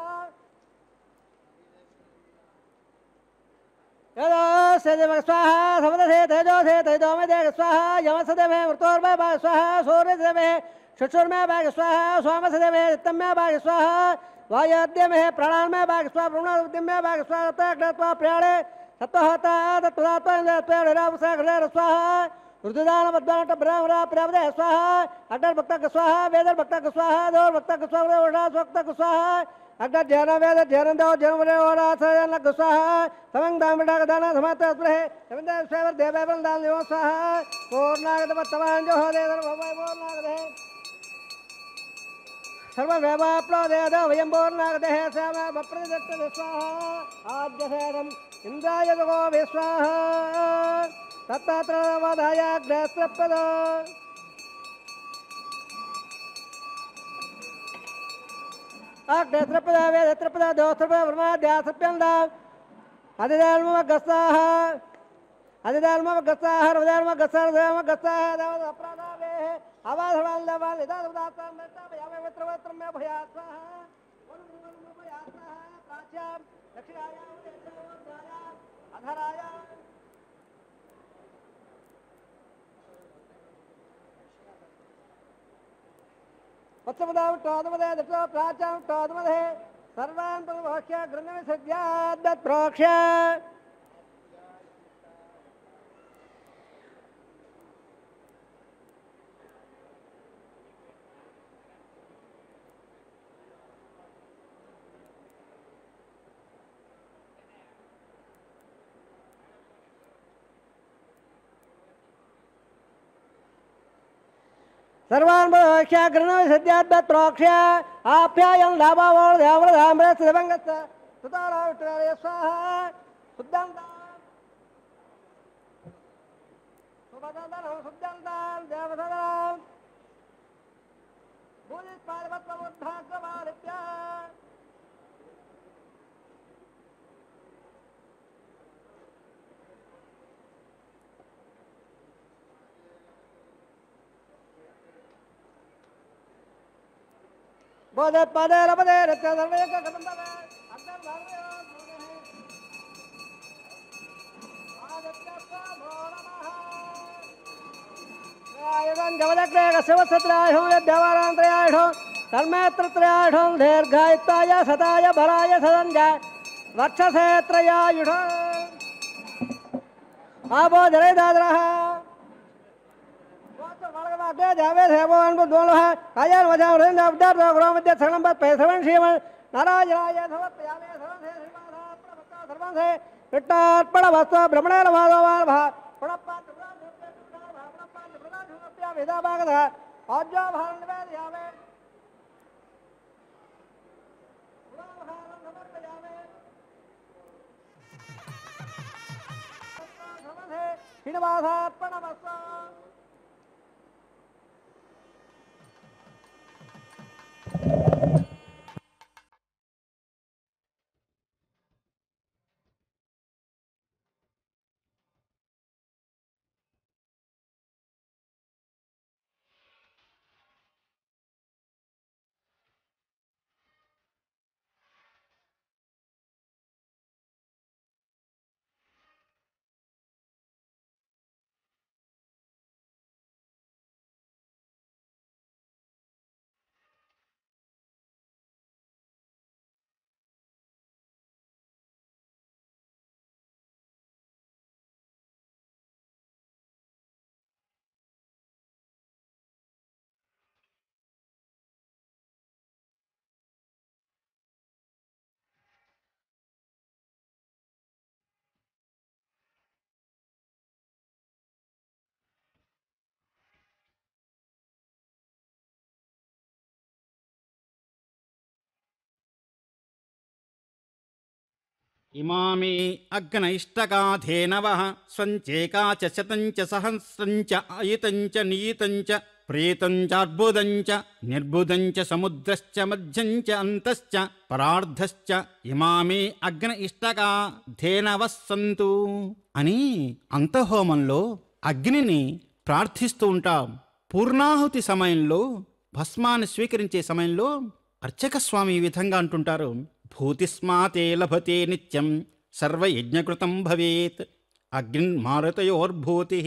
యదో సదేవ స్వాహ సమదసే తేజోసే తైదోమదే స్వాహ యమసదేవే మృతోర్మే భాగ స్వాహ సూర్యదేవే చక్షుర్మే భాగ స్వాహ సోమసదేవే నిత్తమ్మే భాగ స్వాహ వాయుద్యమే ప్రాణాన్మే భాగ స్వాహ బ్రహ్మణోద్యమే భాగ స్వాహ తత్వ ప్రేణే సత్వహత తత్వదాత్మ స్వాహ ऋतुदान मध्यान्ह ब्रह्मरा प्रवदे स्वाहा अड्डर भक्त स्वाहा वेदर भक्त स्वाहा दौर भक्त स्वाहा वडा भक्त स्वाहा अड्डर जन वेद जन दो जनवरे वडा सयन लग स्वाहा समंग दामडा दान समात स्प्रहे समंद सेवर देवबल दान देव स्वाहा पूर्णागत तवान जो हो देवर भवय पूर्णागत है सर्व वैवाप्लो देद वयं पूर्णागत है श्याम बप्रदत्त स्वाहा आद्य सेरम इंद्राय गो विस्वाहा तत्तात्र वदाय ग्रस्त्रपद अग्रस्त्रपद वेदत्रपद दोत्रपद ब्रह्माद्यासप्यंद अधिधर्म गस्साह अधिधर्म गस्साह हृदयर्म गस्साह हृदयर्म गस्साह देव अपराधावे अवाधवान देवान इदादातां मेत्ता भयावे वत्रवत्रम मे भयास्वाह वरुण भयास्वाह प्राच्याम दक्षिणाय अधराय वत्सपदाव टोदमदे दत्तो प्राचां टोदमदे सर्वान् प्रभोक्ष्य गृह्णमे सद्याद्दत् प्रोक्ष्य सर्वान् प्रभोक्ष्य गृह्णमे सद्याद्दत् प्रोक्ष्य आप्यायं लाभावोळ देववृधाम्रे श्रीभङ्गस्य सुताराविट्टरे स्वाहा शुद्धन्तां सुभदन्तनं शुद्धन्तां देवसदां भूजित्पादपत्वमुद्धाग्रमालिप्य बोधे पदे रपदे रत्ते सर्वे का कदम पदे अंदर भारवे तन्मेत्रत्रयायुधं दीर्घायुक्ताय सताय बलाय सदञ्जाय वक्षसे त्रयायुधम् आपो जले दादरः वाग्दे जावे सेवो अनबो दोलः कायन वजाव रेंद अवदार ग्राम मध्य सकलम बत पैसवन श्रीमन नारायणाय समर्पयामि सर्वसे श्रीमाधा प्रभुता सर्वसे विट्टार्पण वस्तु ब्रह्मणेन भागवान भा पणप्पा वेदा भागदा आज्ञा भारन निवेदयामि श्रीनिवासार्पण वस्तु ఇమామే అగ్నైష్టకాధేనవః స్వంచేకా చ శతం చ సహస్రం చ అయుతం చ నియుతం చ ప్రేతం చ అర్బుదం చ నిర్బుదం చ సముద్రశ్చ మధ్యం చ అంతశ్చ పరార్ధశ్చ ఇమామే అగ్న ఇష్టకాధేనవః సంతు అని అంతఃహోమంలో అగ్నిని ప్రార్థిస్తూ ఉంటాం. పూర్ణాహుతి సమయంలో భస్మాన్ని స్వీకరించే సమయంలో అర్చక స్వామి ఈ విధంగా అంటుంటారు, భూతిస్మాతే లభతే నిత్యం సర్వయజ్ఞకృతం భవేత్ అగ్నిర్మారుతయోర్భూతి.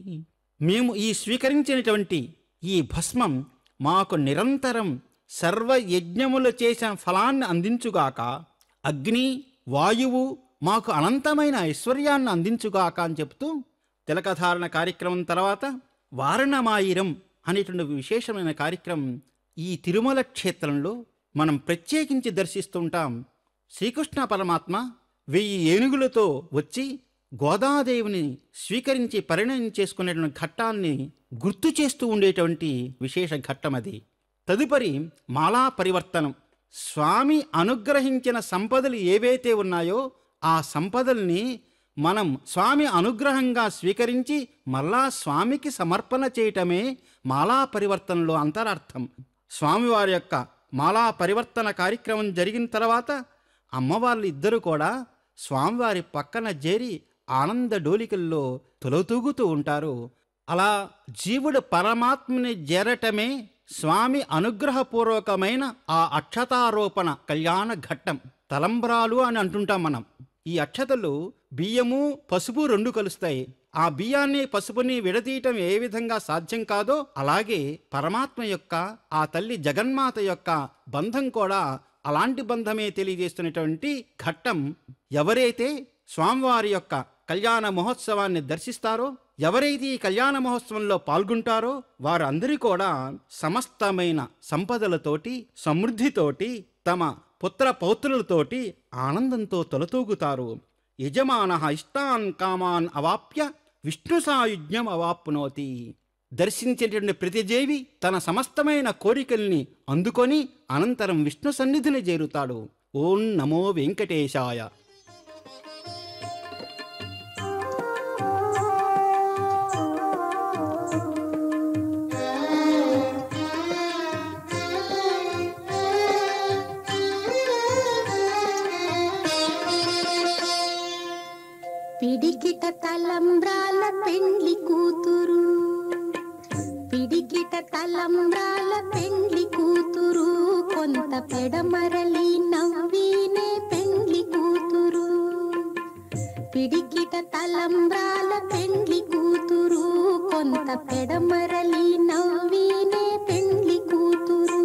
మేము ఈ స్వీకరించినటువంటి ఈ భస్మం మాకు నిరంతరం సర్వయజ్ఞములు చేసిన ఫలాన్ని అందించుగాక, అగ్ని వాయువు మాకు అనంతమైన ఐశ్వర్యాన్ని అందించుగాక అని చెప్తూ తిలకధారణ కార్యక్రమం తర్వాత వారణమాయిరం అనేటువంటి విశేషమైన కార్యక్రమం ఈ తిరుమల క్షేత్రంలో మనం ప్రత్యేకించి దర్శిస్తుంటాం. శ్రీకృష్ణ పరమాత్మ వెయ్యి ఏనుగులతో వచ్చి గోదాదేవిని స్వీకరించి పరిణయం చేసుకునేటువంటి ఘట్టాన్ని గుర్తు చేస్తూ ఉండేటువంటి విశేష ఘట్టం అది. తదుపరి మాలా పరివర్తనం. స్వామి అనుగ్రహించిన సంపదలు ఏవైతే ఉన్నాయో ఆ సంపదల్ని మనం స్వామి అనుగ్రహంగా స్వీకరించి మళ్ళా స్వామికి సమర్పణ చేయటమే మాలా పరివర్తనలో అంతరార్థం. స్వామివారి యొక్క మాలా పరివర్తన కార్యక్రమం జరిగిన తర్వాత అమ్మవార్లు ఇద్దరు కూడా స్వామివారి పక్కన చేరి ఆనంద డోలికల్లో తొలతూగుతూ ఉంటారు. అలా జీవుడు పరమాత్మని చేరటమే స్వామి అనుగ్రహపూర్వకమైన ఆ అక్షతారోపణ కళ్యాణ ఘట్టం. తలంబ్రాలు అని అంటుంటాం మనం. ఈ అక్షతలు బియ్యము పసుపు రెండు కలుస్తాయి. ఆ బియ్యాన్ని పసుపుని విడదీయటం ఏ విధంగా సాధ్యం కాదో అలాగే పరమాత్మ యొక్క ఆ తల్లి జగన్మాత యొక్క బంధం కూడా అలాంటి బంధమే తెలియజేస్తున్నటువంటి ఘట్టం. ఎవరైతే స్వామివారి యొక్క కళ్యాణ మహోత్సవాన్ని దర్శిస్తారో, ఎవరైతే ఈ కళ్యాణ మహోత్సవంలో పాల్గొంటారో వారందరూ కూడా సమస్తమైన సంపదలతోటి సమృద్ధితోటి తమ పుత్ర పౌత్రులతోటి ఆనందంతో తొలతూగుతారు. యజమానః ఇష్టాన్ కామాన్ అవాప్య విష్ణు సాయుజ్ఞం అవాప్నోతి. దర్శించేటువంటి ప్రతి జీవి తన సమస్తమైన కోరికల్ని అందుకొని అనంతరం విష్ణు సన్నిధిని చేరుతాడు. ఓం నమో వెంకటేశాయ. పిడికిట తలంబ్రాల పెండ్లి కూతురు, పిడికిట తలంబ్రాల పెండ్లి కూతురు, కొంత పెడమరలి నవ్వినే పెండ్లి కూతురు. పిడికిట తలంబ్రాల పెండ్లి కూతురు కొంత పెడమరలి నవ్వినే పెండ్లి కూతురు.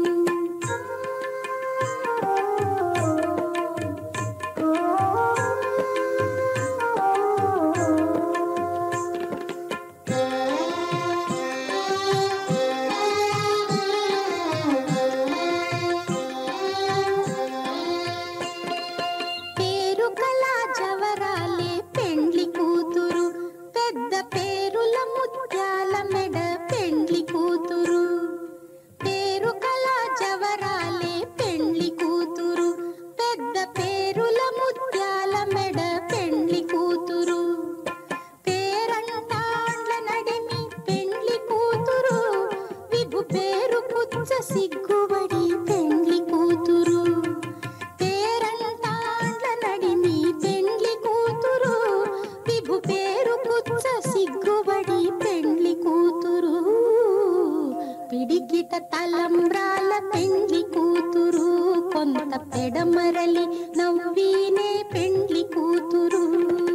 సిగ్గుబడి పెండ్లి కూతురు పేరంటాండ్ల నడిమి పెండ్లి కూతురు విభు పేరు పుచ్చ సిగ్గుబడి పెండ్లి కూతురు. పిడికిట తలంబ్రాల పెండ్లి కూతురు కొంత పెడమరలి నవ్వినే పెండ్లి కూతురు.